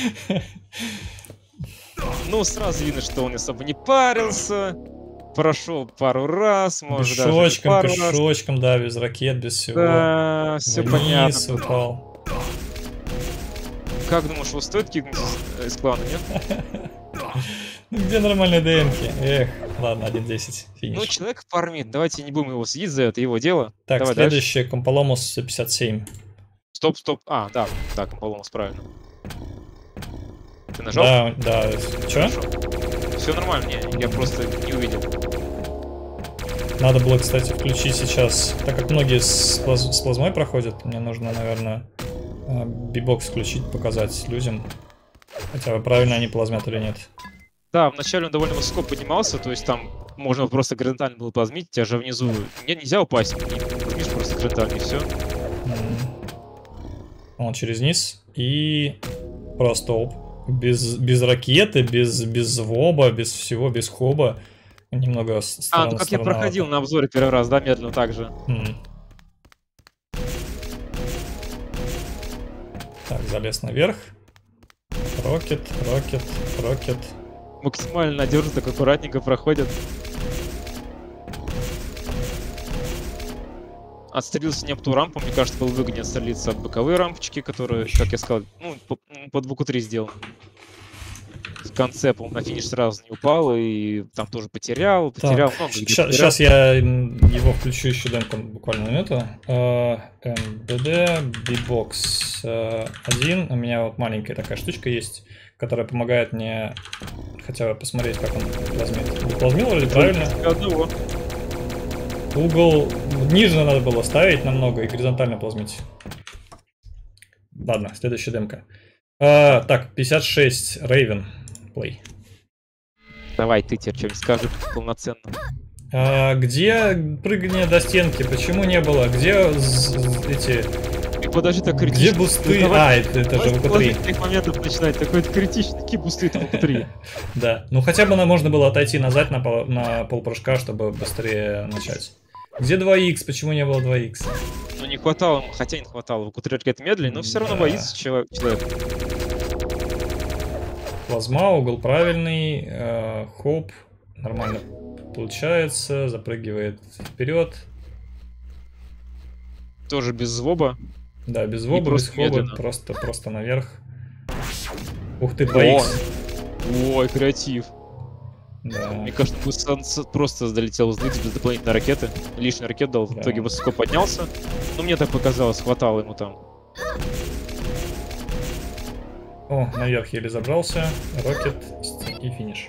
Ну, сразу видно, что он особо не парился. Прошел пару раз, может даже не пару раз. Пешочком, да, без ракет, без всего. Да, все понятно. Вниз упал. Как думаешь, его стоит кикнуть из клана, нет? Ну где нормальные ДМки? Эх, ладно, 1.10, финиш. Ну, человек фармит, давайте не будем его съесть за это, его дело. Так, давай следующее, Комполомус 57. Стоп. Да, Комполомус, правильно. Ты нажал? Да, чё? Все нормально, я просто не увидел. Надо было, кстати, включить сейчас, так как многие с плазмой проходят, мне нужно, наверное, бибокс включить, показать людям. Хотя бы правильно они плазмят или нет. Да, вначале он довольно высоко поднимался, то есть там можно просто горизонтально было плазмить, тебя же внизу нельзя упасть, плазмишь просто горизонтально и все. Он через низ и просто оп. Без ракеты, без воба, без всего, без хоба. Немного странно. Ну как я проходил на обзоре первый раз, да, медленно так же. Так, залез наверх. Рокет. Максимально надежно, так аккуратненько проходит. Отстрелился не об ту рампу, мне кажется, было выгоднее отстрелиться от боковые рампочки, которые, как я сказал, ну, под VQ3 сделаны. В конце, по-моему, на финиш сразу не упал, и там тоже потерял. Сейчас я его включу еще демку буквально минуту. MBD, B-Box 1. У меня вот маленькая такая штучка есть, которая помогает мне хотя бы посмотреть, как он плазмит. Плазмил вроде правильно? Одного. Угол ниже надо было ставить намного и горизонтально плазмить. Ладно, следующая демка. Так, 56, Raven, play. Давай, ты теперь что-нибудь скажи полноценно. Где прыгание до стенки? Почему не было? Где эти... Подожди, так критично. Где бусты? Это же VQ3. Таких моментов начинать, такой критичный, такие бусты, это VQ3. Да, ну хотя бы можно было отойти назад на полпрыжка, чтобы быстрее начать. Где 2х? Почему не было 2х? Ну не хватало, хотя не хватало. VQ3 ракеты медленнее, но все равно боится человек. Плазма, угол правильный, хоп, нормально получается, запрыгивает вперед. Тоже без звоба. Да, без воба, без хоба, просто наверх. Ух ты, 2х. Ой, креатив. Да. Мне кажется, просто залетел в взлет без дополнительной ракеты. Лишний ракет дал, в итоге высоко поднялся. Ну, мне так показалось, хватало ему там. О, наверх еле забрался. Рокет и финиш.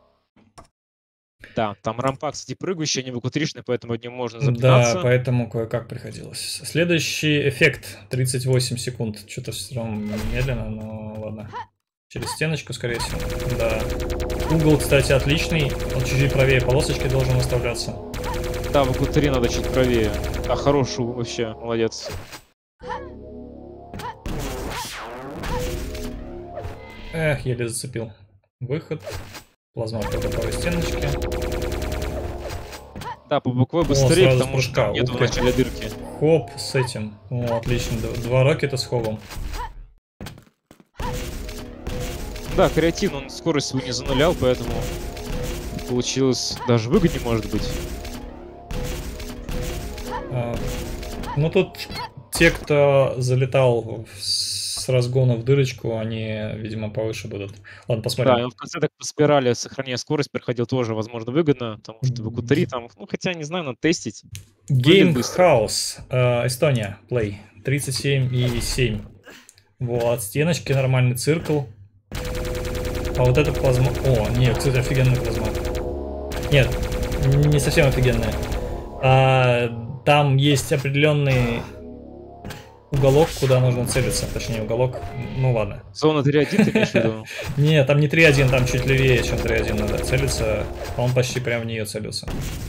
Да, там рампа, кстати, прыгающая, не VQ3-шная, поэтому от него можно запинаться. Да, поэтому кое-как приходилось. Следующий эффект 38 секунд. Что-то все равно медленно, но ладно. Через стеночку, скорее всего. Да. Угол, кстати, отличный. Он чуть-чуть правее полосочки должен выставляться. Да, в АК-3 надо чуть правее. А хороший угол вообще, молодец. Эх, еле зацепил. Выход. Плазма по боковой стеночке. Да, по боковой быстрее, сразу с потому что прыжка. там нету Ух в ты. начале дырки. Хоп с этим. О, отлично. Два рокета с хобом. Да, креативно, он скорость свою не занулял, поэтому получилось даже выгоднее, может быть. Ну тут те, кто залетал с разгона в дырочку, они, видимо, повыше будут. Ладно, Да, и посмотрим. он в конце так по спирали, сохраняя скорость, проходил тоже, возможно, выгодно, потому что в АК-3 там, ну, хотя, не знаю, надо тестить. Game быстро. House, Эстония, Play, 37,7. Вот, стеночки, нормальный циркл. А вот это плазма... О, нет, кстати, офигенная плазма. Нет, не совсем офигенная. Там есть определенный уголок, куда нужно целиться. Точнее, уголок... Ну ладно. Зона 3.1 ты имеешь в виду? Нет, там не 3.1, там чуть левее, чем 3.1 надо целиться. Он почти прям в нее целился.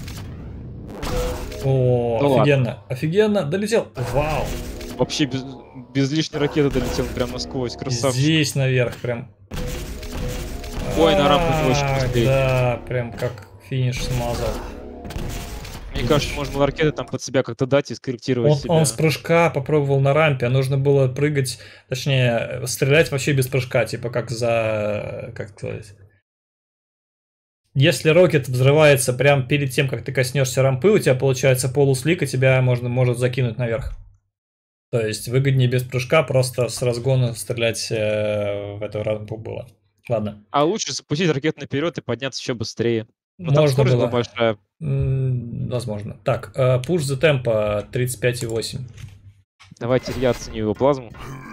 О, Ну офигенно. ладно. Офигенно. Долетел. Вау. Вообще без лишней ракеты долетел прям насквозь, красавчик. Здесь наверх прям. Ой, на рампу очень быстрее. Да, прям как финиш смазал. Мне кажется, можно было ракеты там под себя как-то дать и скорректировать себя. Он с прыжка попробовал на рампе, а нужно было прыгать, точнее, стрелять вообще без прыжка, типа как за... Как сказать? Если рокет взрывается прямо перед тем, как ты коснешься рампы, у тебя получается полуслик, и тебя может закинуть наверх. То есть выгоднее без прыжка просто с разгона стрелять в эту рампу было. Ладно. А лучше запустить ракету наперед и подняться еще быстрее. Но там Можно скорость было. была большая. Возможно. Так, push the tempo 35,8. Давайте я оценю его плазму.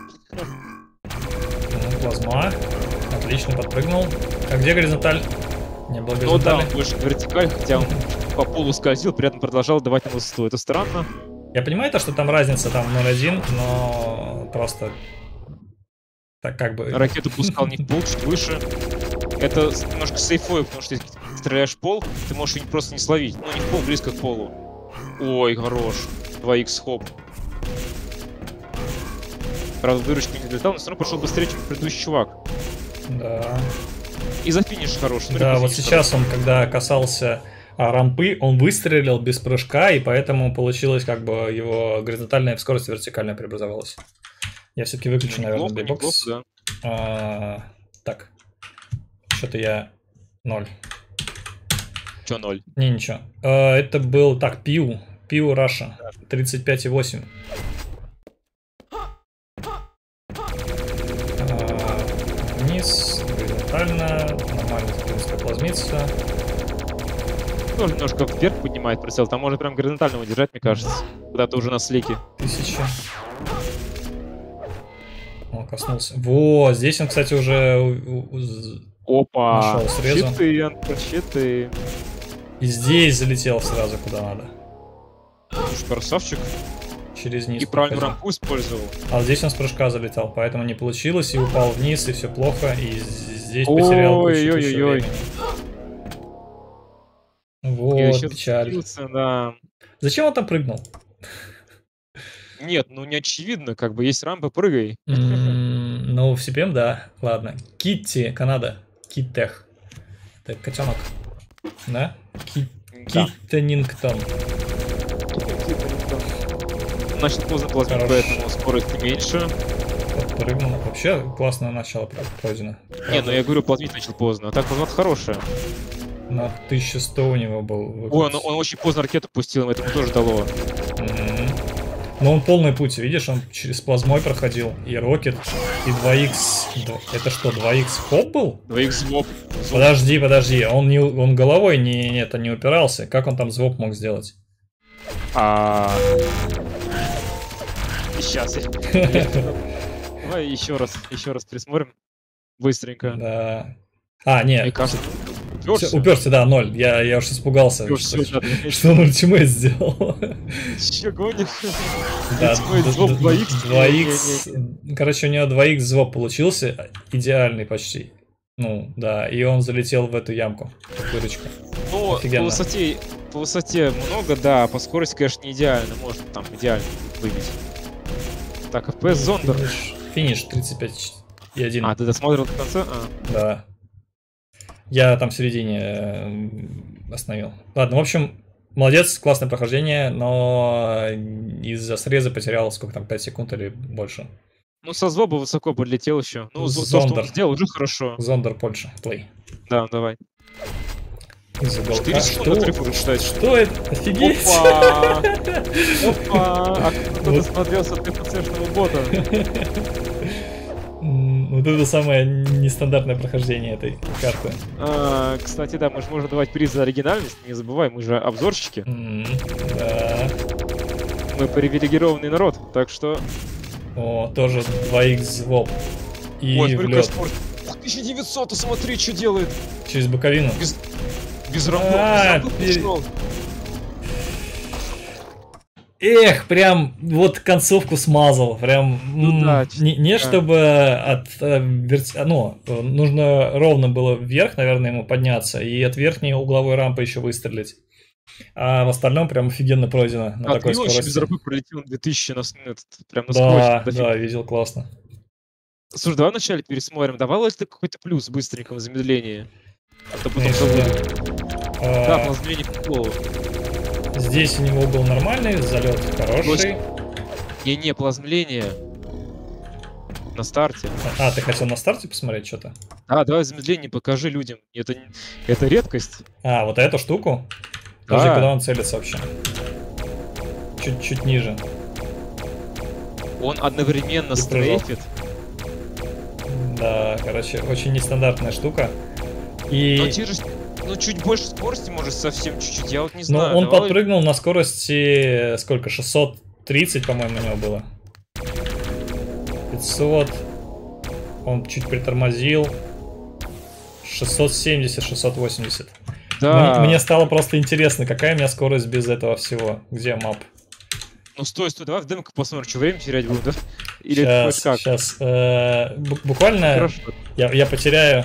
Плазма. Отлично, подпрыгнул. А где горизонталь? Не было Ну да, горизонтали. он больше вертикаль, хотя он по полу скользил, при этом продолжал давать на высоту. Это странно. Я понимаю то, что там разница там 0,1, но просто так как бы... Ракету пускал не в пол, чуть выше. Это немножко сейфовый, потому что если ты стреляешь в пол, ты можешь ее просто не словить. Ну, не в пол, близко к полу. Ой, хорош. 2х хоп. Правда, в дырочку не долетал, но все равно пошел быстрее, чем предыдущий чувак. Да. И за финиш хорош. Смотри, Да, по вот финишу сейчас он, когда касался рампы, он выстрелил без прыжка, и поэтому получилось как бы его горизонтальная скорость вертикальная преобразовалась. Я все-таки выключу, наверное, неплохо, бейбокс. неплохо, да. Так. Что-то я 0. Чё 0? Не, ничего. Это был... Так, Пиу Раша. 35,8. Вниз. Горизонтально. Нормально, в принципе, плазмится. Тоже немножко вверх поднимает прицел. Там можно прям горизонтально удержать, мне кажется. Когда ты уже на слике. 1000. Он коснулся. Во, здесь он, кстати, уже Опа! нашел срезу. Щиты. И здесь залетел сразу куда надо. Слушай, красавчик. Через низ. И правильно проходил. рампу использовал. А здесь он с прыжка залетал, поэтому не получилось, и упал вниз, и все плохо, и здесь потерял кучу Ой-ой-ой. времени. И Вот, еще печаль. зацепился, да. Зачем он там прыгнул? Нет, ну не очевидно, как бы есть рампа, прыгай. Ну, в CPM, да. Ладно. Китти, Канада. Киттех. Это котенок. Да? Да. Киттенингтон. Начал поздно плазмить, Хорош. поэтому скорость меньше. Подпрыгнул. Вообще классное начало пройдено. Не, ну я говорю, плазмить начал поздно. А так плазма хорошая. На 1100 у него был выход. Ой, он очень поздно ракету пустил, это ему тоже дало. Но он полный путь, видишь, он через плазмой проходил, и рокет, и 2х... Это что, 2х хоп был? 2х звоп. Подожди, он головой не упирался. Как он там звоп мог сделать? Сейчас. Давай еще раз присмотрим. Быстренько. Да. Нет. Мне кажется, уперся. Уперся, да, 0. Я уж испугался, Уперся, что да, он ультимейт сделал. Че гонишь? Да, Ультимейт звук 2х? 2х. Короче, у него 2х звук получился, идеальный почти. Ну, да, и он залетел в эту ямку, дырочку. Ну, Офигенно. по высоте много, да, по скорости, конечно, не идеально. Можно там идеально выбить. Так, FPS Зондер. Финиш 35,1. А, ты досмотрел до конца? А. Да. Я там в середине остановил. Ладно, в общем, молодец, классное прохождение, но из-за среза потерял сколько там, 5 секунд или больше. Ну, со злоба высоко подлетел еще. Ну, то, что Зондер. он сделал, уже хорошо. Зондер, Польша, плей. Да, давай. Из 4 секунды отрыв уже считать. Что это? Офигеть! Опа! Опа! А кто-то смотрелся от ТПЦшного бота. Вот это самое нестандартное прохождение этой карты. Кстати, да, мы же можем давать приз за оригинальность. Не забывай, мы же обзорщики. Да. Мы привилегированный народ, так что... О, тоже 2х звоп. И ой, в смотри, лед. спорт. 1900, смотри, что делает. Через боковину. Без рампов. Эх, прям вот концовку смазал. Прям да, не чтобы от ну, нужно ровно было вверх, наверное, ему подняться, и от верхней угловой рампы еще выстрелить. А в остальном прям офигенно пройдено на такой скорости. Без рампы пролетел на 2000 прям на Да, скорости. да, видел, классно. Слушай, давай вначале пересмотрим. Давало ли это какой-то плюс быстренького замедления? А то потом да, плазмение по голову. Здесь у него угол нормальный, залет хороший. Не, плазмление. На старте. А, ты хотел на старте посмотреть что-то? А, давай замедление покажи людям. Это редкость. А, вот эту штуку? Подожди, куда он целится вообще? Чуть ниже. Он одновременно стрейфит. Да, короче, очень нестандартная штука. И... Ну, чуть больше скорости, может, совсем чуть-чуть, я вот не знаю. Но он подпрыгнул на скорости, сколько, 630, по-моему, у него было. 500. Он чуть притормозил. 670, 680. Да. Мне стало просто интересно, какая у меня скорость без этого всего. Где мап? Ну, стой, давай в демку посмотрим, что время терять будем, да? Или Сейчас. Буквально я потеряю...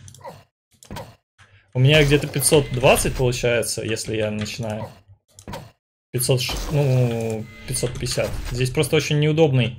У меня где-то 520 получается, если я начинаю. 550. Здесь просто очень неудобный.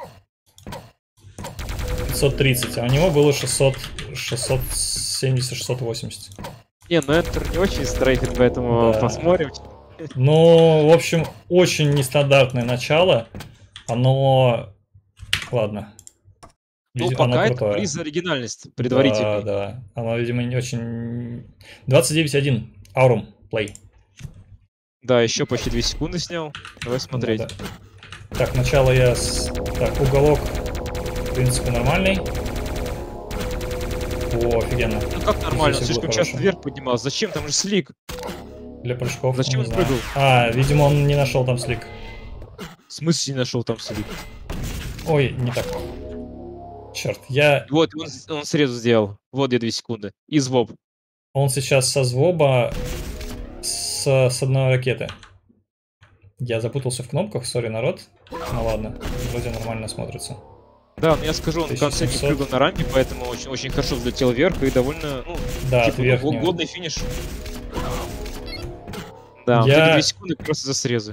530, а у него было 670, 680. Не, ну Enter не очень стрейфит, поэтому да. Посмотрим. Ну, в общем, очень нестандартное начало. Оно... Ладно. Ну, пока это приз за оригинальность предварительный. Да. Оно, видимо, не очень... 29.1. Aurum. Play. Да, еще почти 2 секунды снял. Давай смотреть. Да. Так, начало я... Так, уголок, в принципе, нормальный. О, офигенно. Ну как нормально? Он слишком часто вверх поднимался. Зачем? Там же слик. Для прыжков. Зачем он прыгал? А, видимо, он не нашел там слик. В смысле не нашел там слик? Ой, не так. Черт, я... Вот, он срезу сделал. Вот где 2 секунды. И звоб. Он сейчас со звоба с одной ракеты. Я запутался в кнопках, сори, народ. Ну ладно, вроде нормально смотрится. Да, но я скажу, он в конце не прыгал на рампе, поэтому очень хорошо взлетел вверх и довольно, ну, да, типа, годный финиш. Да, вот эти 2 секунды просто за срезы.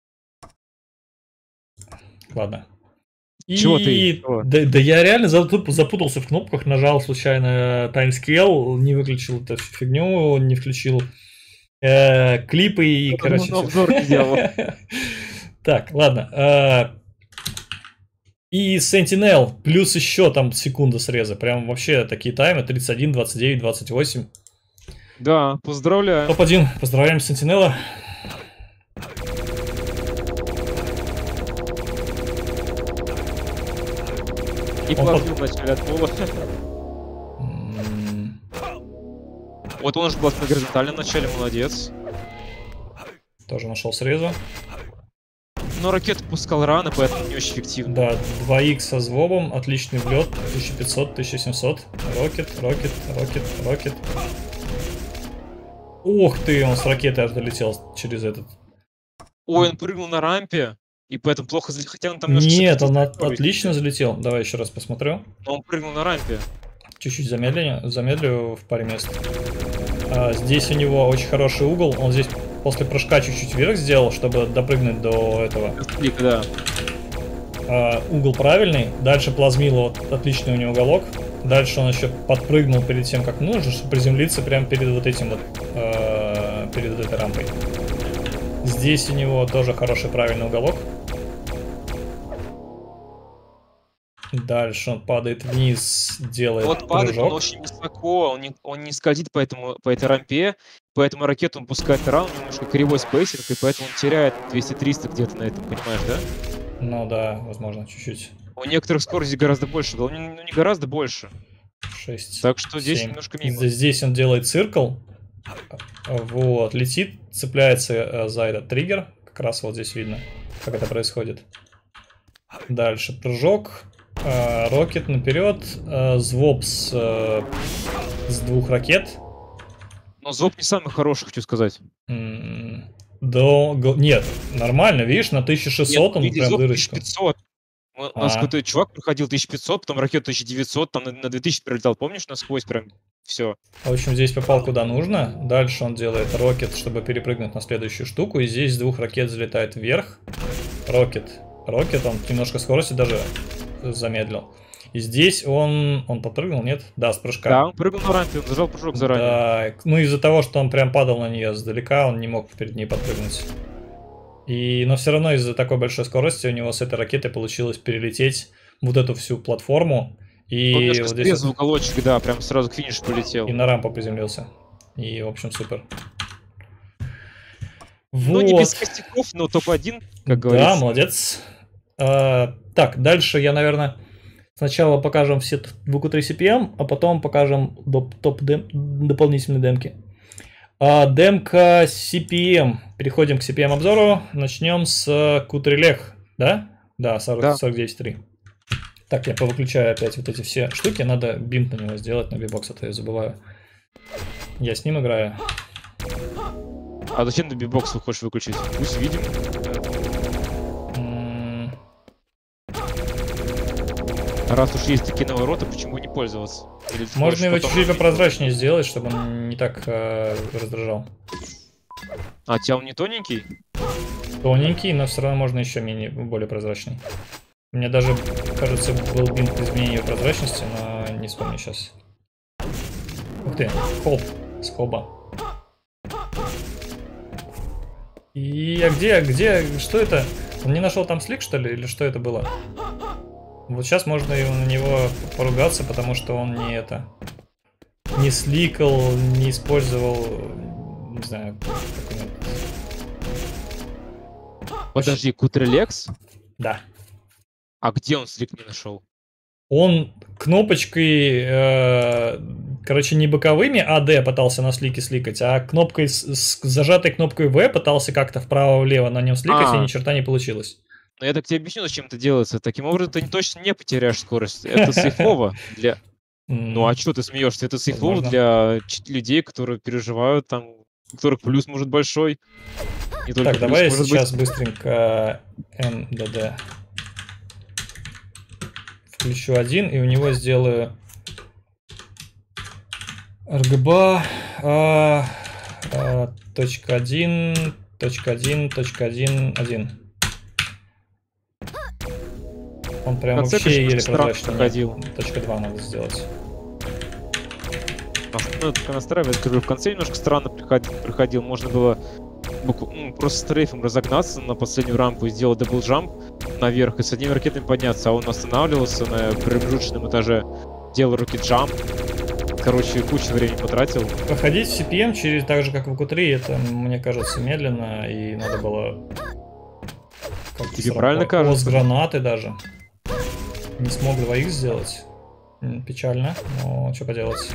Ладно. Чего ты? Да я реально запутался в кнопках, нажал случайно timescale, не выключил эту фигню, не включил клипы и, короче... обзор не делал. Так, ладно. И Sentinel, плюс еще там секунда среза. Прям вообще такие таймы, 31, 29, 28. Да, поздравляю. Топ-1, поздравляем Sentinel. И плазмил вначале от пола. Вот он же плазмил горизонтально в начале, молодец. Тоже нашел срезу. Но ракету пускал рано, поэтому не очень эффективно. Да, 2х со звобом, отличный влет, 1500, 1700. Рокет. Ух ты, он с ракеты аж долетел через этот. Ой, он прыгнул на рампе, и поэтому плохо залетел. Хотя он там Нет, он отлично залетел. Давай еще раз посмотрю. Но он прыгнул на рампе. Чуть-чуть замедлю в паре мест. Здесь у него очень хороший угол. Он здесь после прыжка чуть-чуть вверх сделал, чтобы допрыгнуть до этого. Да. Угол правильный. Дальше плазмило, вот отличный у него уголок. Дальше он еще подпрыгнул перед тем, как нужно, чтобы приземлиться прямо перед вот этим вот, перед вот этой рампой. Здесь у него тоже хороший правильный уголок. Дальше он падает вниз, делает Вот падает прыжок. он очень высоко, он не скользит по этой рампе, поэтому ракету он пускает раунд, немножко кривой спейсинг, и поэтому он теряет 200-300 где-то на этом, понимаешь, да? Ну да, возможно, чуть-чуть. У некоторых скорости гораздо больше было, ну не гораздо больше. 6. Так что здесь 7. немножко мимо. Здесь он делает циркл. Вот, летит, цепляется за этот триггер. Как раз вот здесь видно, как это происходит. Дальше прыжок. Рокет наперед. Звоп с 2 ракет. Но звук не самый хороший, хочу сказать. Да, нет, нормально, видишь, на 1600 Нет, он прям дырочку. 1500. У нас какой-то чувак проходил 1500, потом ракету 1900, там на 2000 прилетал, помнишь, насквозь прям все. В общем, здесь попал куда нужно. Дальше он делает рокет, чтобы перепрыгнуть на следующую штуку. И здесь с 2 ракет залетает вверх. Рокет, он немножко скорости даже замедлил. И здесь он подпрыгнул, нет? Да, с прыжка. Да, он прыгнул на рампе, он зажал прыжок заранее. Да, ну из-за того, что он прям падал на нее сдалека, он не мог перед ней подпрыгнуть. Но все равно из-за такой большой скорости у него с этой ракетой получилось перелететь вот эту всю платформу. И он немножко вот срезал здесь уголочек, да, прям сразу к финишу полетел. и на рампу приземлился. И, в общем, супер. Ну, не без костяков, но топ-1, как говорится. Да, молодец. Так, дальше я, наверное, сначала покажем все VQ3 CPM, а потом покажем дополнительные демки. Демка CPM. Переходим к CPM обзору. Начнем с Q3 да? Да, 49.3. Так, я повыключаю опять вот эти все штуки. Надо бинт на него сделать, на бибокс, а то я забываю. Я с ним играю. А зачем ты бибокс хочешь выключить? Пусть видим. Раз уж есть такие навороты, почему не пользоваться? Можно его чуть-чуть попрозрачнее сделать, чтобы он не так раздражал. А у тебя он не тоненький? Тоненький, но все равно можно еще более прозрачный. У меня даже, кажется, был бинт изменения прозрачности, но не вспомню сейчас. Ух ты, хоп, с хоба. И где, что это? Он не нашел там слик, что ли, или что это было? Вот сейчас можно на него поругаться, потому что он не сликал, не использовал, не знаю, как-нибудь. Подожди, Q3 Да. А где он слик не нашел? Он кнопочкой, короче, не боковыми AD пытался на слике сликать, а кнопкой с зажатой кнопкой V пытался как-то вправо-влево на нем сликать, и ни черта не получилось. Но я так тебе объясню, зачем это делается. Таким образом, ты точно не потеряешь скорость. Это сейфово для... Ну а что ты смеешься? Это сейфово для людей, которые переживают, там, у которых плюс может большой. Не только так, давай я сейчас быстренько MDD включу один, и у него сделаю RGB .1.1.1.1. Он прям вообще еле прозрачный. Точка 2 надо сделать. Ну, это настраивать, скажу, в конце немножко странно приходил. Можно было просто стрейфом разогнаться на последнюю рампу и сделать даблджамп наверх и с одними ракетами подняться, а он останавливался на промежуточном этаже, делал рокет-джамп. Короче, кучу времени потратил. Проходить в CPM так же, как в Q3, это, мне кажется, медленно, и надо было... Тебе правильно кажется? С гранаты даже. Не смог 2х сделать. Печально, но что поделать.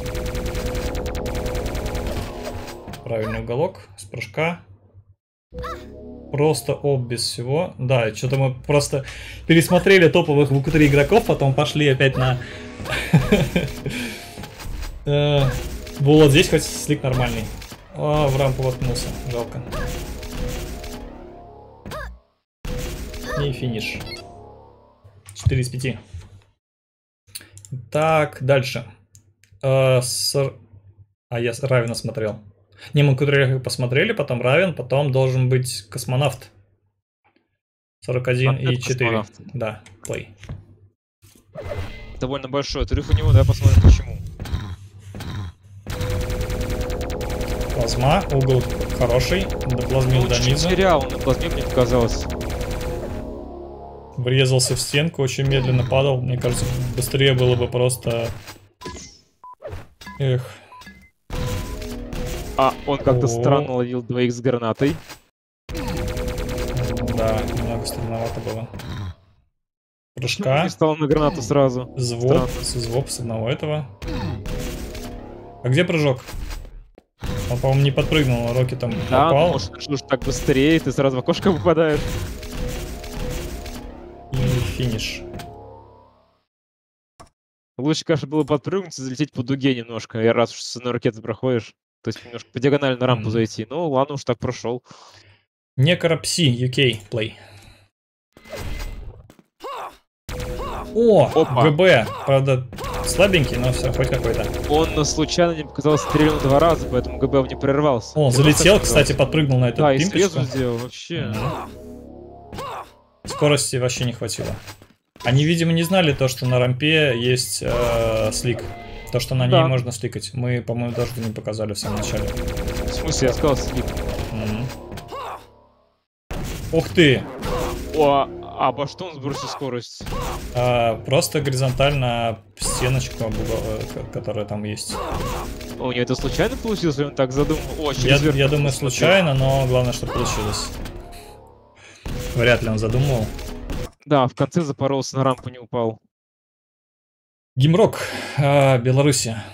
Правильный уголок с прыжка. Просто без всего. Да, что-то мы просто пересмотрели топовых VQ3 игроков, потом пошли опять на... Вот здесь хоть слик нормальный. А, в рампу воткнулся. Жалко. И финиш. 4 из 5. Так, дальше. А я Равена смотрел. Не, мы Кудрявых посмотрели, потом Равен, потом должен быть космонавт. 41 и 4. Космонавт. Да, плей. Довольно большой отрыв у него, да, посмотрим почему. Плазма, угол хороший. Доплазмил до низа. Терял, на плазме мне показалось. Врезался в стенку, очень медленно падал. Мне кажется, быстрее было бы просто... Эх. А, он как-то О. странно ловил 2х с гранатой. Да, немного странновато было. Прыжка. Не стал на гранату сразу. Звук с одного этого. А где прыжок? Он, по-моему, не подпрыгнул, а Рокки там Да, попал. может, что ж так быстрее, ты сразу в окошко попадаешь. И финиш. Лучше, конечно, было подпрыгнуть и залететь по дуге немножко. Я раз уж с одной ракеты проходишь. То есть немножко по диагонали на рампу зайти. Ну, ладно, уж так прошел. Некропси, UK, play. О, Опа. ГБ. Правда, слабенький, но все, хоть какой-то. Он случайно, мне показалось, стрельнул 2 раза, поэтому ГБ не прервался. О, залетел, кстати, подпрыгнул на эту Да, и пимпочку. срезу сделал вообще. Скорости вообще не хватило. Они, видимо, не знали то, что на рампе есть слик. То, что на ней Да. можно сликать. Мы, по-моему, даже не показали в самом начале. В смысле, я сказал слип. Ух ты! О, а обо что он сбросил скорость? Просто горизонтально стеночку, которая там есть. У него это случайно получилось, или он так задумал? О, через верх Я думаю, посмотрел. случайно, но главное, что получилось. Вряд ли он задумал. Да, в конце запоролся, на рампу не упал. Гимрок, Белоруссия.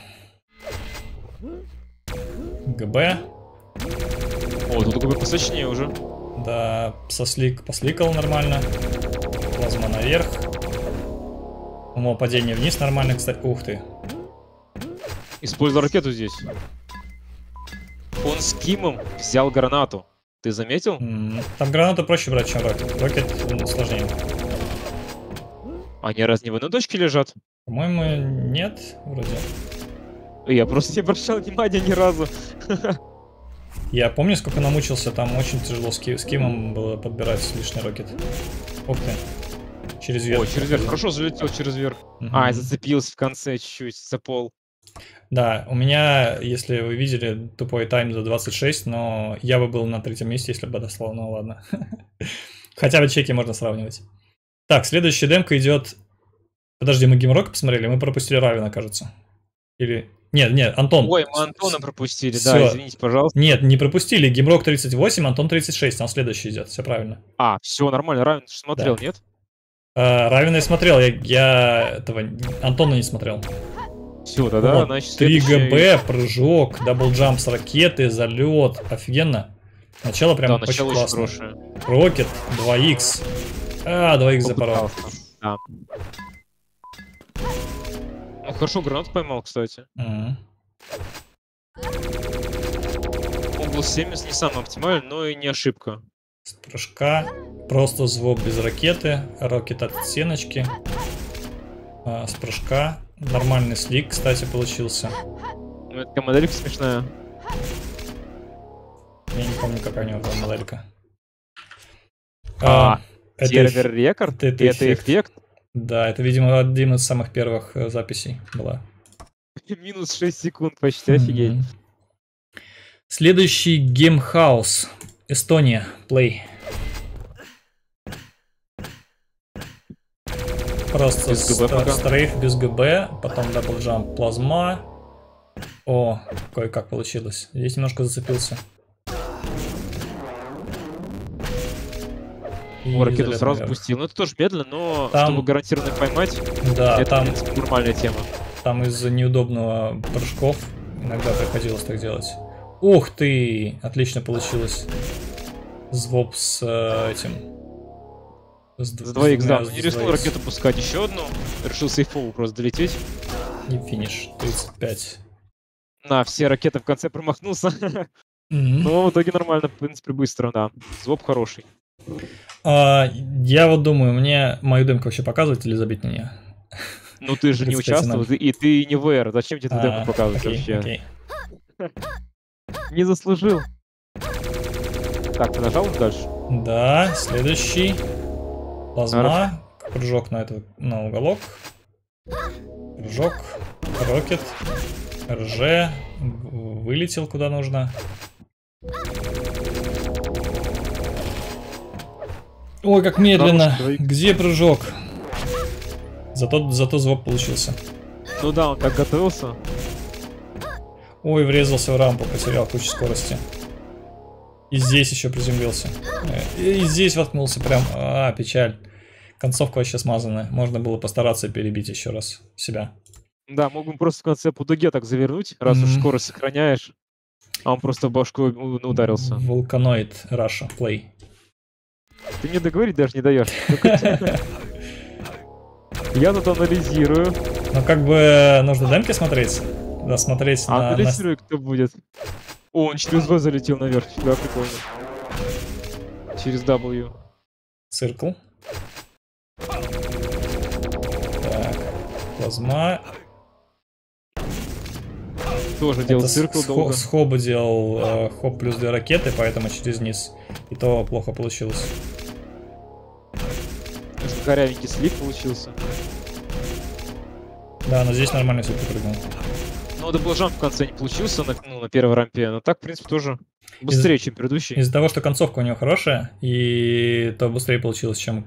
ГБ. О, тут ГБ посочнее уже. Да, посликал нормально. Плазма наверх. Падение вниз нормально, кстати. Ух ты. Использовал ракету здесь. Он с Кимом взял гранату. Ты заметил? Там гранату проще брать, чем рокет. Рокет сложнее. Они раз не в одной точке лежат? По-моему, нет, вроде. Я просто не обращал внимания ни разу. Я помню, сколько намучился, там очень тяжело с Кимом было подбирать лишний рокет. Ух ты. Через верх. О, через верх. Хорошо залетел через верх. А, зацепился в конце чуть-чуть за пол. Да, у меня, если вы видели, тупой тайм за 26, но я бы был на 3-м месте, если бы дослал, ну ладно. Хотя бы чеки можно сравнивать. Так, следующая демка идет... Подожди, мы Гимрок посмотрели, мы пропустили Равена, кажется. Или... Нет, Антон. Ой, мы Антона пропустили, Всё. да, извините, пожалуйста. Нет, не пропустили. Гимрок 38, Антон 36, он следующий идет, все правильно. А, все нормально, Равен, ты смотрел, Да. нет? Равена я смотрел, я этого Антона не смотрел. Все, тогда, Вот, значит, 3 следующее- ГБ, прыжок, даблджамп с ракеты, залет. Офигенно. Начало прям Да, очень начало очень классно. хорошее. Рокет, 2х. 2х запорол. Попытался. Да. Ну, хорошо, гранату поймал, кстати. Угол 70 не самый оптимальный, но и не ошибка. С прыжка. Просто звук без ракеты. Рокет от стеночки. С прыжка. Нормальный слик, кстати, получился. Ну, это такая моделька смешная. Я не помню, какая у него была моделька. Это Сервер рекорд? это Это эффект. эффект? Да, это, видимо, один из самых первых записей была. Минус 6 секунд, почти офигеть. Следующий геймхаус. Эстония. Play. Просто Без ГБ пока. стрейф без ГБ, потом даблджамп плазма. О, кое-как получилось. Здесь немножко зацепился. И О, ракету залет сразу наверх. пустил. Ну, это тоже медленно, но Там- чтобы гарантированно поймать, Да, это, там, в принципе, нормальная тема. там из-за неудобного прыжков иногда приходилось так делать. Ух ты! Отлично получилось. Звоп с этим. С 2х, да, но не рискнул 2х. ракету пускать еще одну. Решил сейфово просто долететь. И финиш. 35. На, все ракеты в конце промахнулся. Но в итоге нормально, в принципе, быстро, да. Звук хороший. Я вот думаю, мне мою демку вообще показывать или забить на нее? Ну ты же не участвовал, и ты не ВР. Зачем тебе эту демку показывать вообще? Окей. Не заслужил. Так, ты нажал дальше? Да, следующий. Плазма. Прыжок на уголок. Прыжок. Рокет. РЖ. Вылетел куда нужно. Ой, как медленно. Где прыжок? Зато звук получился. Ну да, он так готовился. Ой, врезался в рампу, потерял кучу скорости. И здесь еще приземлился. И здесь воткнулся прям. Печаль. Концовка вообще смазанная. Можно было постараться перебить еще раз себя. Да, мог бы просто в конце по дуге так завернуть, раз уж скорость сохраняешь. А он просто башкой ударился. Вулканоид Russia Play. Ты мне договорить даже не даешь. Я тут анализирую. Ну как бы нужно демки смотреть. Да, смотреть на... Анализирую, кто будет. О, он через V залетел наверх. Да, прикольно. Через W. Циркл. Так. Плазма. Тоже делал циркл долго. С хоба делал хоп плюс 2 ракеты, поэтому через низ. И то плохо получилось. Корявенький слив получился. Да, но здесь нормально все прыгнул. Ну, даблджамп в конце не получился на первой рампе, но так, в принципе, тоже быстрее, чем предыдущий. Из-за того, что концовка у него хорошая, и то быстрее получилось, чем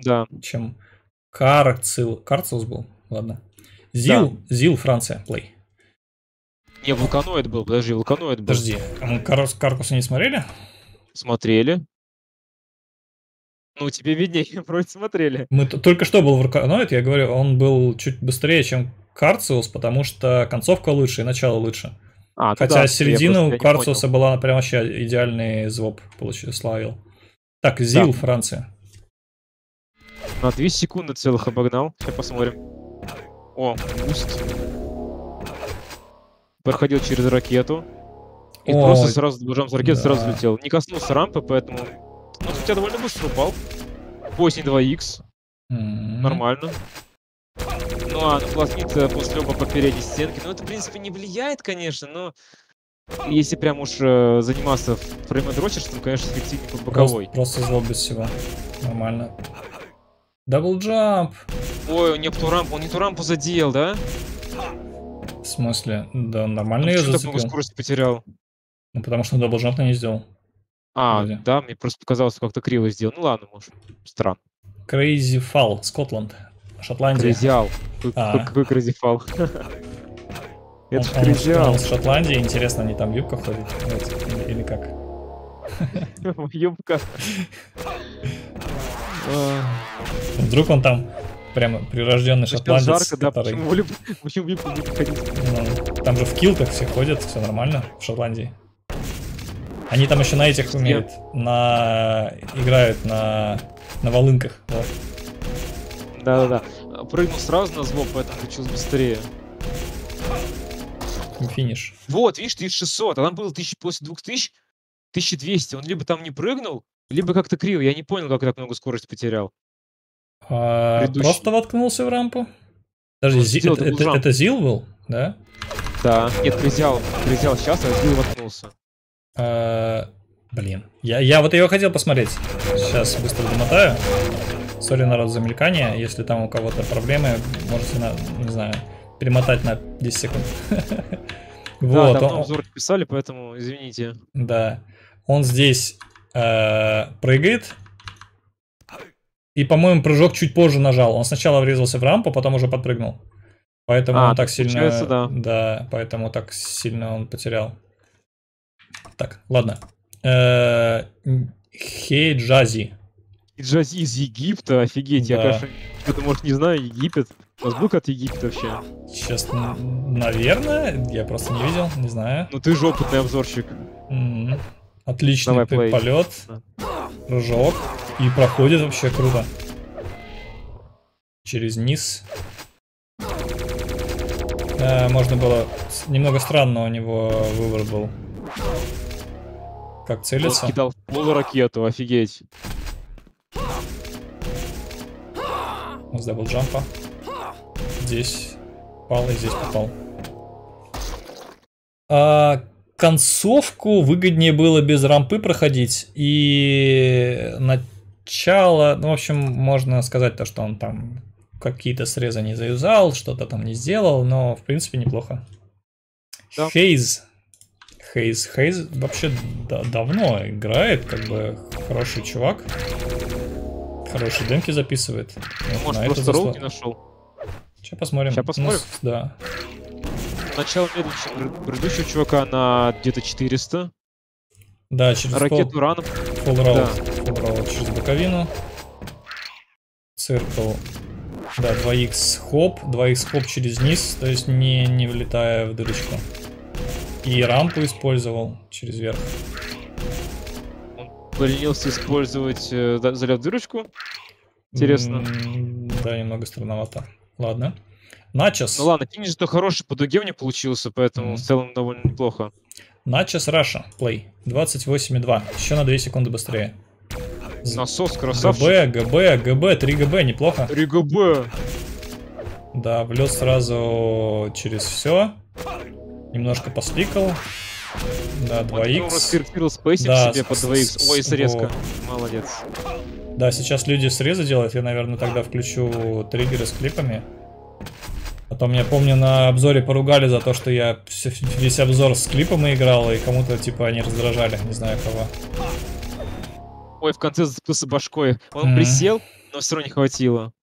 Карцилус был. Ладно. Зил, Франция, плей. Не, Вулканоид был, подожди, Вулканоид был. Подожди, а мы Каркуса не смотрели? Смотрели. Ну, тебе виднее, вроде смотрели. Мы только что был Вулканоид, я говорю, он был чуть быстрее, чем Карциус, потому что концовка лучше и начало лучше. Хотя середина у Карциуса была прям вообще идеальный звук славил. Так, Зил, Франция. На 2 секунды целых обогнал. Сейчас посмотрим. О, буст. Проходил через ракету. И просто сразу даблджамп с ракеты сразу летел. Не коснулся рампы, поэтому... Ну, хотя довольно быстро упал. Поздний 2х. Нормально. Ну, а плазмит после оба по передней стенке. Ну, это, в принципе, не влияет, конечно, но... Если прям уж заниматься фреймдрочерством, конечно, эффективнее по боковой. Просто звук без всего. Нормально. Даблджамп. Ой, он не ту рампу задел, да? В смысле? Да, нормально я зацепил. Так много скорости потерял. Ну, потому что даблджамп не сделал. Да, мне просто показалось, как-то криво сделал. Ну ладно, может, странно. Crazy Fall, Скотланд, Шотландия. Крейзиал. Какой Crazy Fall? Это же Крейзиал. Он с Шотландии, интересно, они там в юбках ходят? Или как? В юбках. Вдруг он там прямо прирожденный шотландец, жарко, да, который... Почему в юбку не ходить? Там же в килтах все ходят, все нормально в Шотландии. Они там еще на этих умеют, играют на волынках. Вот. Да. Прыгнул сразу на звук, поэтому получилось быстрее. Финиш. Вот, видишь, 1600, а там было после 2000, 1200. Он либо там не прыгнул, либо как-то криво. Я не понял, как так много скорости потерял. Просто воткнулся в рампу. Подожди, это Зил был, да? Да. Нет, Крейзиал сейчас, а Зил воткнулся. Блин. Я вот ее хотел посмотреть. Сейчас быстро домотаю. Сори, народ, за мелькание. Если там у кого-то проблемы, можете, не знаю, перемотать на 10 секунд. Вот, давно обзор писали, поэтому извините. Да. Он здесь прыгает. И, по-моему, прыжок чуть позже нажал. Он сначала врезался в рампу, потом уже подпрыгнул. Поэтому он так сильно... Да, поэтому так сильно он потерял. Так, ладно. Хейджази. Хейджази из Египта, офигеть. Да. Я, конечно, это, может, не знаю, Египет. У нас был от Египта вообще? Честно, наверное. Я просто не видел, не знаю. Ну ты же опытный обзорщик. Отличный полет. Прыжок. И проходит вообще круто. Через низ. Можно было... Немного странно у него выбор был. Как Он целится? кидал в пол ракету, офигеть. С даблджампа. Здесь попал и здесь попал. Концовку выгоднее было без рампы проходить. И начало... Ну, в общем, можно сказать то, что он там какие-то срезы не заюзал, что-то там не сделал, но, в принципе, неплохо. Да. Хейз вообще давно играет, как бы хороший чувак. Хорошие демки записывает. Вот Может, просто ролл не нашел. Сейчас посмотрим. Сейчас посмотрим. Ну, да. Начало медленнее, чем предыдущего чувака на где-то 400. Да, через Ракету рану. Full roll через боковину. Циркл. Да, 2х хоп через низ, то есть не влетая в дырочку. И рампу использовал через верх. Он поленился использовать залет в дырочку. Интересно. Да, немного странновато. Ладно. Начос. Ну ладно, финиш-то хороший, по дуге мне получился, поэтому в целом довольно неплохо. Начос Раша, плей. 28,2. Еще на 2 секунды быстрее. Насос, красавчик. ГБ, 3 ГБ, неплохо. 3 ГБ. Да, влез сразу через все. Немножко посликал. Да, 2х. Он раскирпировал спейсик Да, себе по 2х. Ой, срезка. Молодец. Да, сейчас люди срезы делают. Я, наверное, тогда включу триггеры с клипами. А то меня, помню, на обзоре поругали за то, что я весь обзор с клипом играл, и кому-то, типа, они раздражали. Не знаю кого. Ой, в конце зацепился башкой. Он присел, но все равно не хватило.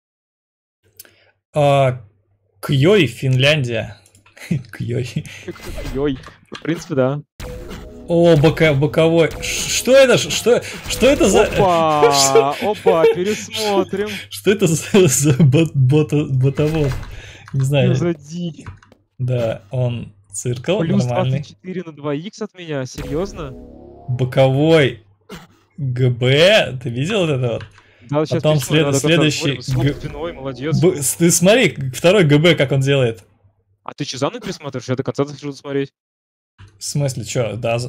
Кьёй, Финляндия. Кьёй. Кьёй. В принципе, да. О, боковой. Что это? Что это за... Опа, пересмотрим. Что это за ботовод? Не знаю. Что за дичь? Да, он циркл, Плюс нормальный. 24 на 2х от меня, серьезно? Боковой ГБ, ты видел вот это вот? Да, сейчас потом следующий... Спиной, молодец. Ты смотри, второй ГБ, как он делает. А ты что, заново пересматриваешь? Я до конца захожу смотреть. В смысле, что? Да.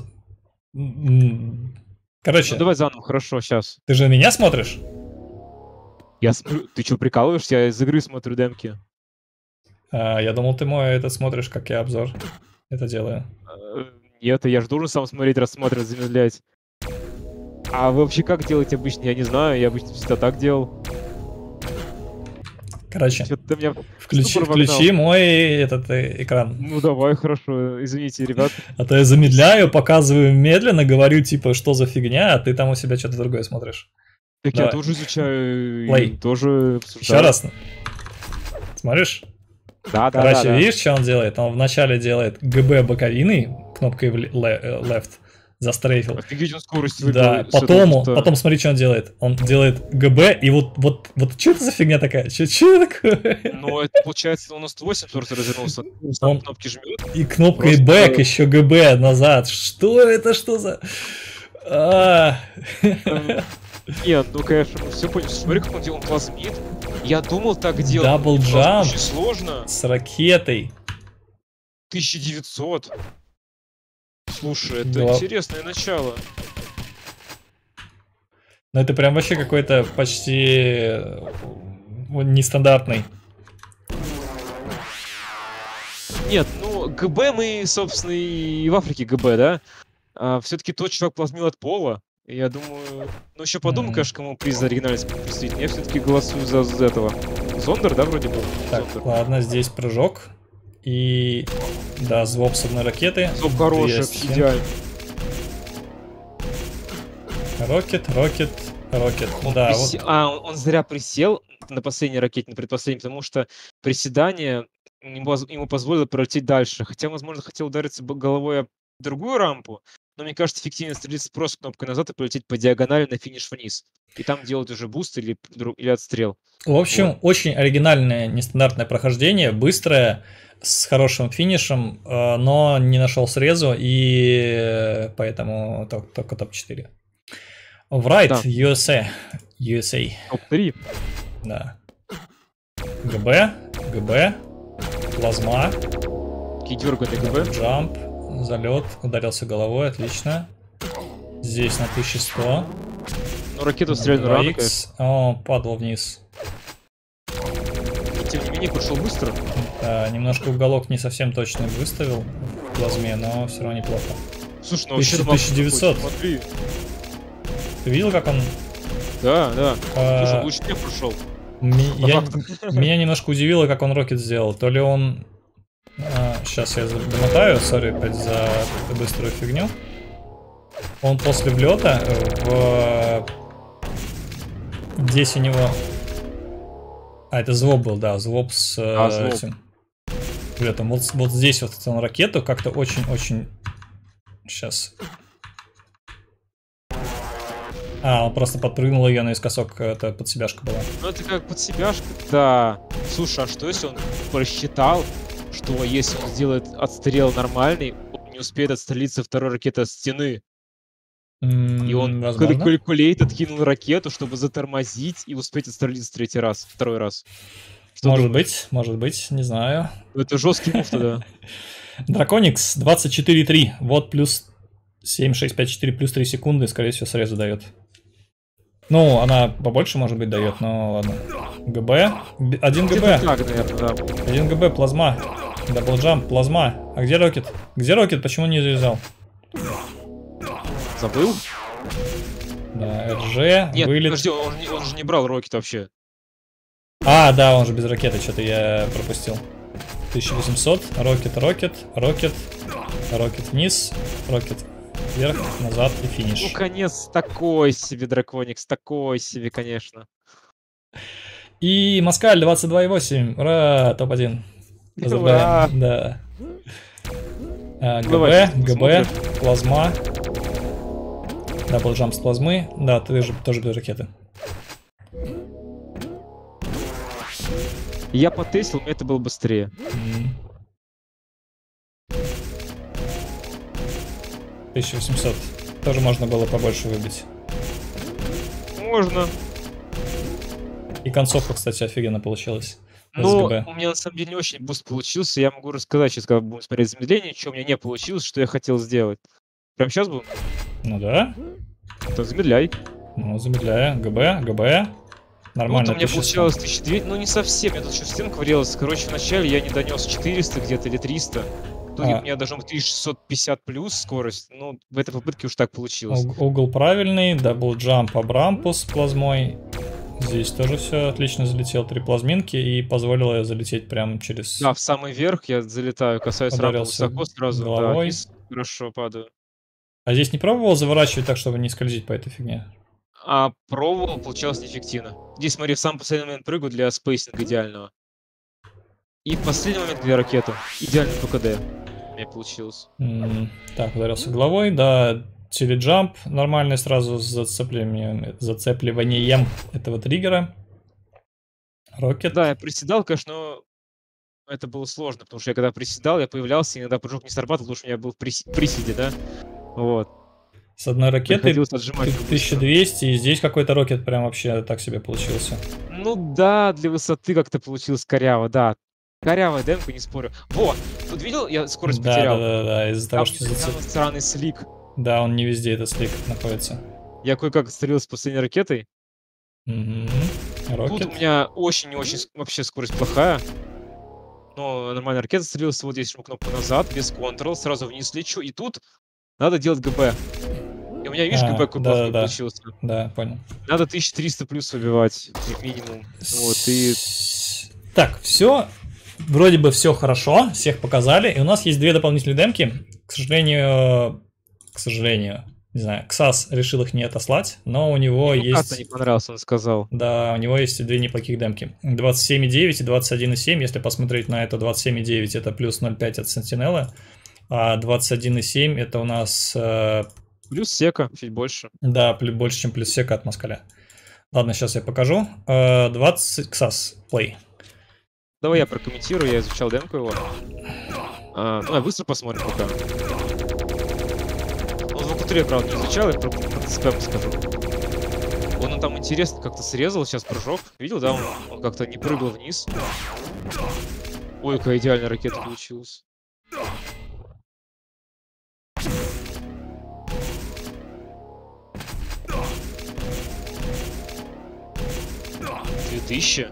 Короче. Ну давай заново, хорошо, сейчас. Ты же меня смотришь? Я смотрю. Ты что, прикалываешься? Я из игры смотрю демки. Я думал, ты мой этот смотришь, как я обзор это делаю. Нет, я же должен сам смотреть, рассматривать, замедлять. А вы вообще как делаете обычно? Я не знаю, я обычно всегда так делал. Короче, ты меня включи мой этот экран. Ну давай, хорошо, извините, ребят. А то я замедляю, показываю медленно, говорю типа, что за фигня, а ты там у себя что-то другое смотришь. Так давай. Я тоже изучаю, Плей. тоже обсуждаю. Еще раз. Смотришь? Да. Короче, видишь, что он делает? Он вначале делает ГБ боковины, кнопкой left, застрейфил. Офигеть, он скорость выбил. Да, потом смотри, что он делает. Он делает ГБ, и вот что это за фигня такая? Что это такое? Ну, это получается, он на 180 просто развернулся. Он кнопки жмет. И кнопкой back еще ГБ назад. Что это, что за... Нет, ну, конечно, мы все поняли. Смотри, как он делал плазмит. Я думал так делать. Даблджамп очень сложно. С ракетой. 1900. Слушай, это интересное начало. Ну это прям вообще какой-то почти нестандартный. Нет, ну ГБ мы, собственно, и в Африке ГБ, да? Все-таки тот чувак плазмил от пола. Я думаю... Ну еще подумай, конечно, кому приз за оригинальность присвоить. Я все-таки голосую за этого. Зондер, да, вроде бы? Так, Зондер. Ладно, здесь прыжок. И... Да, звоп с одной ракеты. Звоп хороший, идеально. Рокет. Да, вот. Он зря присел на последней ракете, на предпоследней, потому что приседание ему позволило пролететь дальше. Хотя, возможно, хотел удариться головой об другую рампу, но мне кажется, эффективнее стрелять просто кнопкой назад и полететь по диагонали на финиш вниз. И там делать уже буст или отстрел. В общем, очень оригинальное, нестандартное прохождение, быстрое, с хорошим финишем, но не нашел срезу, и поэтому только топ-4. Wright, да. USA. Топ-3. Да. ГБ, плазма. Кидерганный ГБ. Джамп, залет, ударился головой, отлично. Здесь на 1100. Ну, ракету стреляли рано, конечно. О, падал вниз. И, тем не менее, пришел быстро. Да, немножко уголок не совсем точно выставил в плазме, но все равно неплохо. Слушай, ну вообще 1900. Смотри. Ты видел, как он... Да, да. Слушай, лучше не прошел. Меня немножко удивило, как он рокет сделал. То ли он... Сейчас я домотаю, сори опять за быструю фигню. Он после влета здесь у него... это звоп был, да, звоп с этим влетом. Вот здесь вот он ракету как-то очень-очень... Сейчас... он просто подпрыгнул ее наискосок, это подсебяшка была. Ну это как подсебяшка, да. Слушай, а что если он просчитал, что если он сделает отстрел нормальный, он не успеет отстрелиться второй ракетой от стены? И он калькулейт откинул ракету, чтобы затормозить и успеть отстрелиться второй раз. Что может быть, не знаю. Это жесткий мув тогда. Драконикс 24.3, вот плюс 7.654 плюс 3 секунды, скорее всего, срезу дает. Ну, она побольше, может быть, дает, но ладно. ГБ. 1 ГБ. Так, наверное, да. 1 ГБ, плазма. Даблджамп, плазма. А где рокет? Где рокет? Почему не завязал? Забыл? Да, РЖ. Нет, вылет. подожди, он же не брал рокет вообще. Да, он же без ракеты, что-то я пропустил. 1800. Рокет вниз. Рокет вверх, назад и финиш. Ну, конец такой себе, Драконикс, такой себе, конечно. И Москаль 22.8. Ура, топ-1. Поздравляем. Да. ГБ, плазма. Даблджамп с плазмы. Да, ты же тоже без ракеты. Я потестил, мне это было быстрее. 1800. Тоже можно было побольше выбить. Можно. И концовка, кстати, офигенно получилась. Ну, у меня на самом деле не очень буст получился. Я могу рассказать сейчас, когда будем смотреть замедление, что у меня не получилось, что я хотел сделать. Прям сейчас будем? Ну да. То замедляй. Ну, замедляю. ГБ. Нормально. Вот у меня получалось 1200, ну не совсем, я тут еще стенка врезалась. Короче, вначале я не донес 400 где-то или 300. У меня должно быть 1650 плюс скорость. Ну, в этой попытке уж так получилось. Угол правильный, даблджамп Абрампус с плазмой. Здесь тоже все отлично залетел. 3 плазминки и позволило я залететь прямо через... Да, в самый верх я залетаю, касаюсь рампы высоко сразу. Головой. Да, вниз хорошо падаю. А здесь не пробовал заворачивать так, чтобы не скользить по этой фигне? Пробовал, получалось неэффективно. Здесь, смотри, в самый последний момент прыгаю для спейсинга идеального. И в последний момент для ракеты. Идеальный ПКД. У меня получилось. Так, ударился головой, да. Теледжамп нормальный сразу с зацепливанием этого триггера. Рокет. Да, я приседал, конечно, но это было сложно, потому что я когда приседал, я появлялся, иногда прыжок не срабатывал, потому что у меня был в приседе, да? Вот. С одной ракеты 1200, и здесь какой-то рокет прям вообще так себе получился. Ну да, для высоты как-то получилось коряво, да. Корявая демка, не спорю. Во! Тут видел, я скорость потерял? Да, из-за того, что... Там странный слик. Да, он не везде, этот слик находится. Я кое-как отстрелился с последней ракетой. Рокет. Тут у меня очень-очень вообще скорость плохая. Но нормальная ракета отстрелился, вот здесь жму кнопку назад, без Ctrl, сразу вниз лечу, и тут надо делать ГБ. И у меня, видишь, ГБ какой плохой получился. Да, понял. Надо 1300 плюс выбивать, минимум. Вот, и... Так, все. Вроде бы все хорошо, всех показали. И у нас есть 2 дополнительные демки. К сожалению, не знаю, Ксас решил их не отослать, но у него есть... не понравился, он сказал. Да, у него есть 2 неплохих демки. 27.9 и 21.7. Если посмотреть на это, 27.9 это плюс 0.5 от Сентинелла. А 21.7 это у нас... Плюс сека, чуть больше. Да, больше, чем плюс сека от Москаля. Ладно, сейчас я покажу. 20 Ксас, play. Давай я прокомментирую, я изучал демку его. Давай быстро посмотрим пока. Он звук 3, правда, не изучал, я про ДСП скажу. Он там интересно как-то срезал сейчас прыжок. Видел, да? Он как-то не прыгал вниз. Ой, какая идеальная ракета получилась. 2000.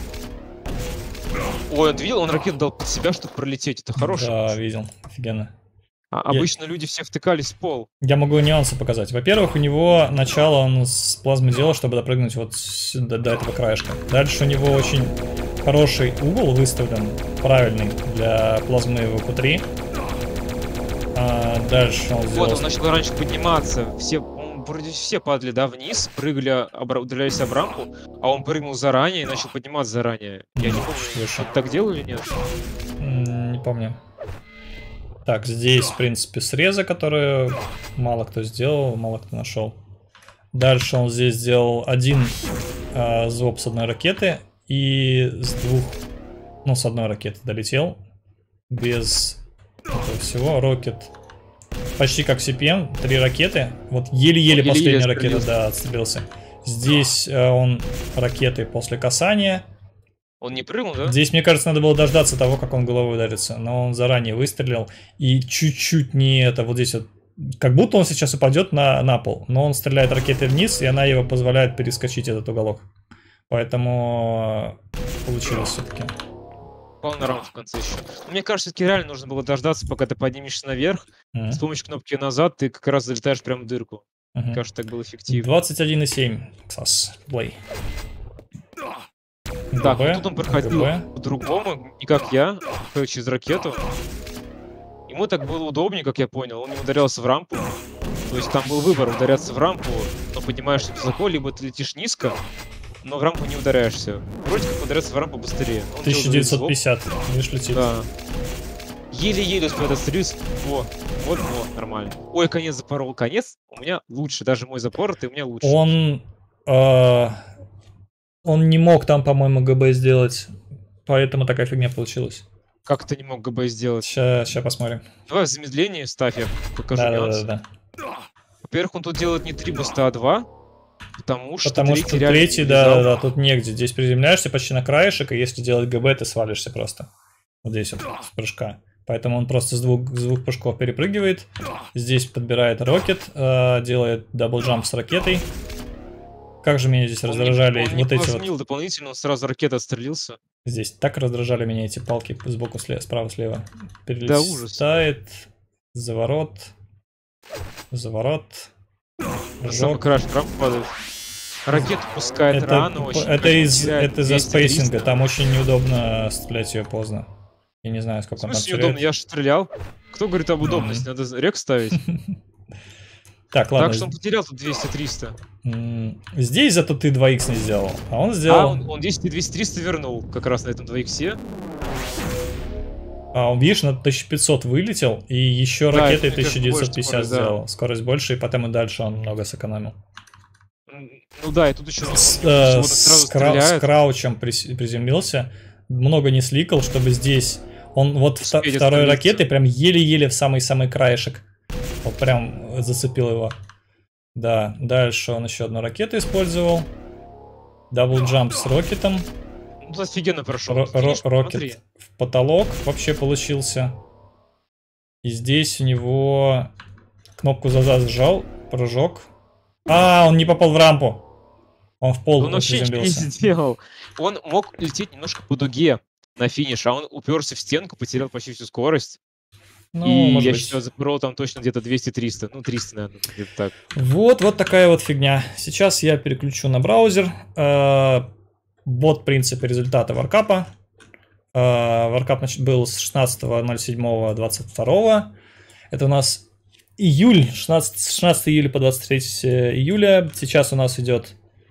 Ой, он видел, он ракету дал под себя, чтобы пролететь. Это хороший. Да, видел. Офигенно. Обычно люди все втыкались в пол. Я могу нюансы показать. Во-первых, у него начало он с плазмы делал, чтобы допрыгнуть вот до этого краешка. Дальше у него очень хороший угол выставлен, правильный, для плазмы в Q3. Дальше он сделал... Вот он начал раньше подниматься. Вроде все падали, да, вниз, прыгали, удалялись об рампу, а он прыгнул заранее и начал подниматься заранее. Я не помню, что так делал или нет? Не помню. Так, здесь, в принципе, срезы, которые мало кто сделал, мало кто нашел. Дальше он здесь сделал один зоп с одной ракеты и с двух... Ну, с одной ракеты долетел. Без этого всего. Рокет... Почти как CPM, 3 ракеты. Вот еле-еле последняя ракета, да, отстрелился. Здесь он ракеты после касания. Он не прыгнул, да? Здесь, мне кажется, надо было дождаться того, как он головой ударится. Но он заранее выстрелил. И чуть-чуть не это, вот здесь вот. Как будто он сейчас упадет на пол. Но он стреляет ракетой вниз, и она его позволяет перескочить этот уголок. Поэтому получилось все-таки. На раунд в конце еще. Мне кажется, все-таки реально нужно было дождаться, пока ты поднимешься наверх. С помощью кнопки назад ты как раз залетаешь прямо в дырку. Мне кажется, так было эффективно. 21,7. Ксас. Плей. Так, вот тут он проходил по-другому, не как я, через ракету. Ему так было удобнее, как я понял. Он не ударялся в рампу. То есть там был выбор ударяться в рампу, но поднимаешься высоко, либо ты летишь низко, но в рампу не ударяешься. Вроде как ударяться в рампу быстрее. 1950, видишь, летит. Да. Еле-еле успел отстрелиться. Вот, нормально. Ой, конец запорол. Конец у меня лучше. Даже мой запоротый у меня лучше. Он не мог там, по-моему, ГБ сделать. Поэтому такая фигня получилась. Как ты не мог ГБ сделать? Сейчас посмотрим. Давай в замедлении ставь, я покажу нюансы. Да. Во-первых, он тут делает не 3 буста, а 2. Потому что третий, да, тут негде. Здесь приземляешься почти на краешек, и если делать ГБ, ты свалишься просто. Вот здесь вот, с прыжка. Поэтому он просто с двух прыжков перепрыгивает. Здесь подбирает рокет, делает даблджамп с ракетой. Как же меня здесь раздражали вот эти вот... дополнительно, он сразу ракета отстрелился. Здесь так раздражали меня эти палки сбоку, справа, слева. Перелетает, заворот. Самый краш рамп падает. Ракету пускает рано очень. Это из-за спейсинга, там очень неудобно стрелять ее поздно. Я не знаю, сколько он там стреляет. Неудобно, я же стрелял. Кто говорит об удобности? Надо рек ставить. Так, ладно. Так что он потерял тут 200-300. Здесь зато ты 2х не сделал, а он сделал... он здесь 200-300 вернул, как раз на этом 2х. Он, видишь, на 1500 вылетел, и еще ракетой 1950 сделал. Скорость больше, и потом и дальше он много сэкономил. Ну да, и тут еще с краучем приземлился, много не сликал, чтобы здесь... Он вот второй ракетой прям еле-еле в самый-самый краешек. Вот прям зацепил его. Да, дальше он еще одну ракету использовал. Даблджамп с рокетом. Ну, офигенно прошел. Рокет в потолок вообще получился. И здесь у него кнопку зажал, прыжок. Он не попал в рампу. Он в пол приземлился. Он сделал. Он мог лететь немножко по дуге на финиш, а он уперся в стенку, потерял почти всю скорость. И я считаю, запорол там точно где-то 200-300. Ну, 300, наверное, где-то так. Вот такая вот фигня. Сейчас я переключу на браузер. Вот принципы результата варкапа. Варкап был с 16.07.22. Это у нас июль, с 16 июля по 23 июля. Сейчас у нас идет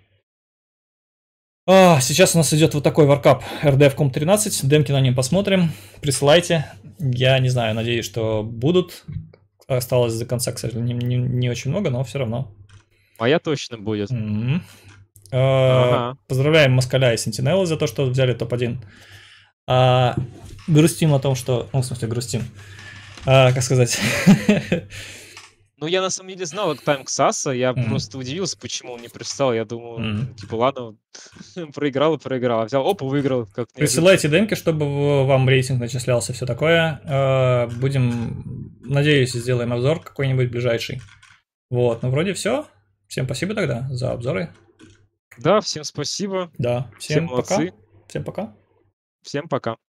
вот такой варкап RDF.com13. Демки на нем посмотрим. Присылайте. Я не знаю, надеюсь, что будут. Осталось до конца, кстати, не очень много, но все равно. Моя точно будет. Поздравляем Москаля и Сентинеллы за то, что взяли топ-1. Грустим о том, что... Ну, в смысле, грустим. Как сказать? Ну, я на самом деле знал тайм Ксаса, я просто удивился, почему он не пристал. Я думал, типа, ладно, проиграл. А взял, выиграл. Присылайте демки, чтобы вам рейтинг начислялся, все такое. Будем, надеюсь, сделаем обзор какой-нибудь ближайший. Вот, ну, вроде все. Всем спасибо тогда за обзоры. Да, всем спасибо. Да, Всем всем пока. молодцы. Всем пока. Всем пока.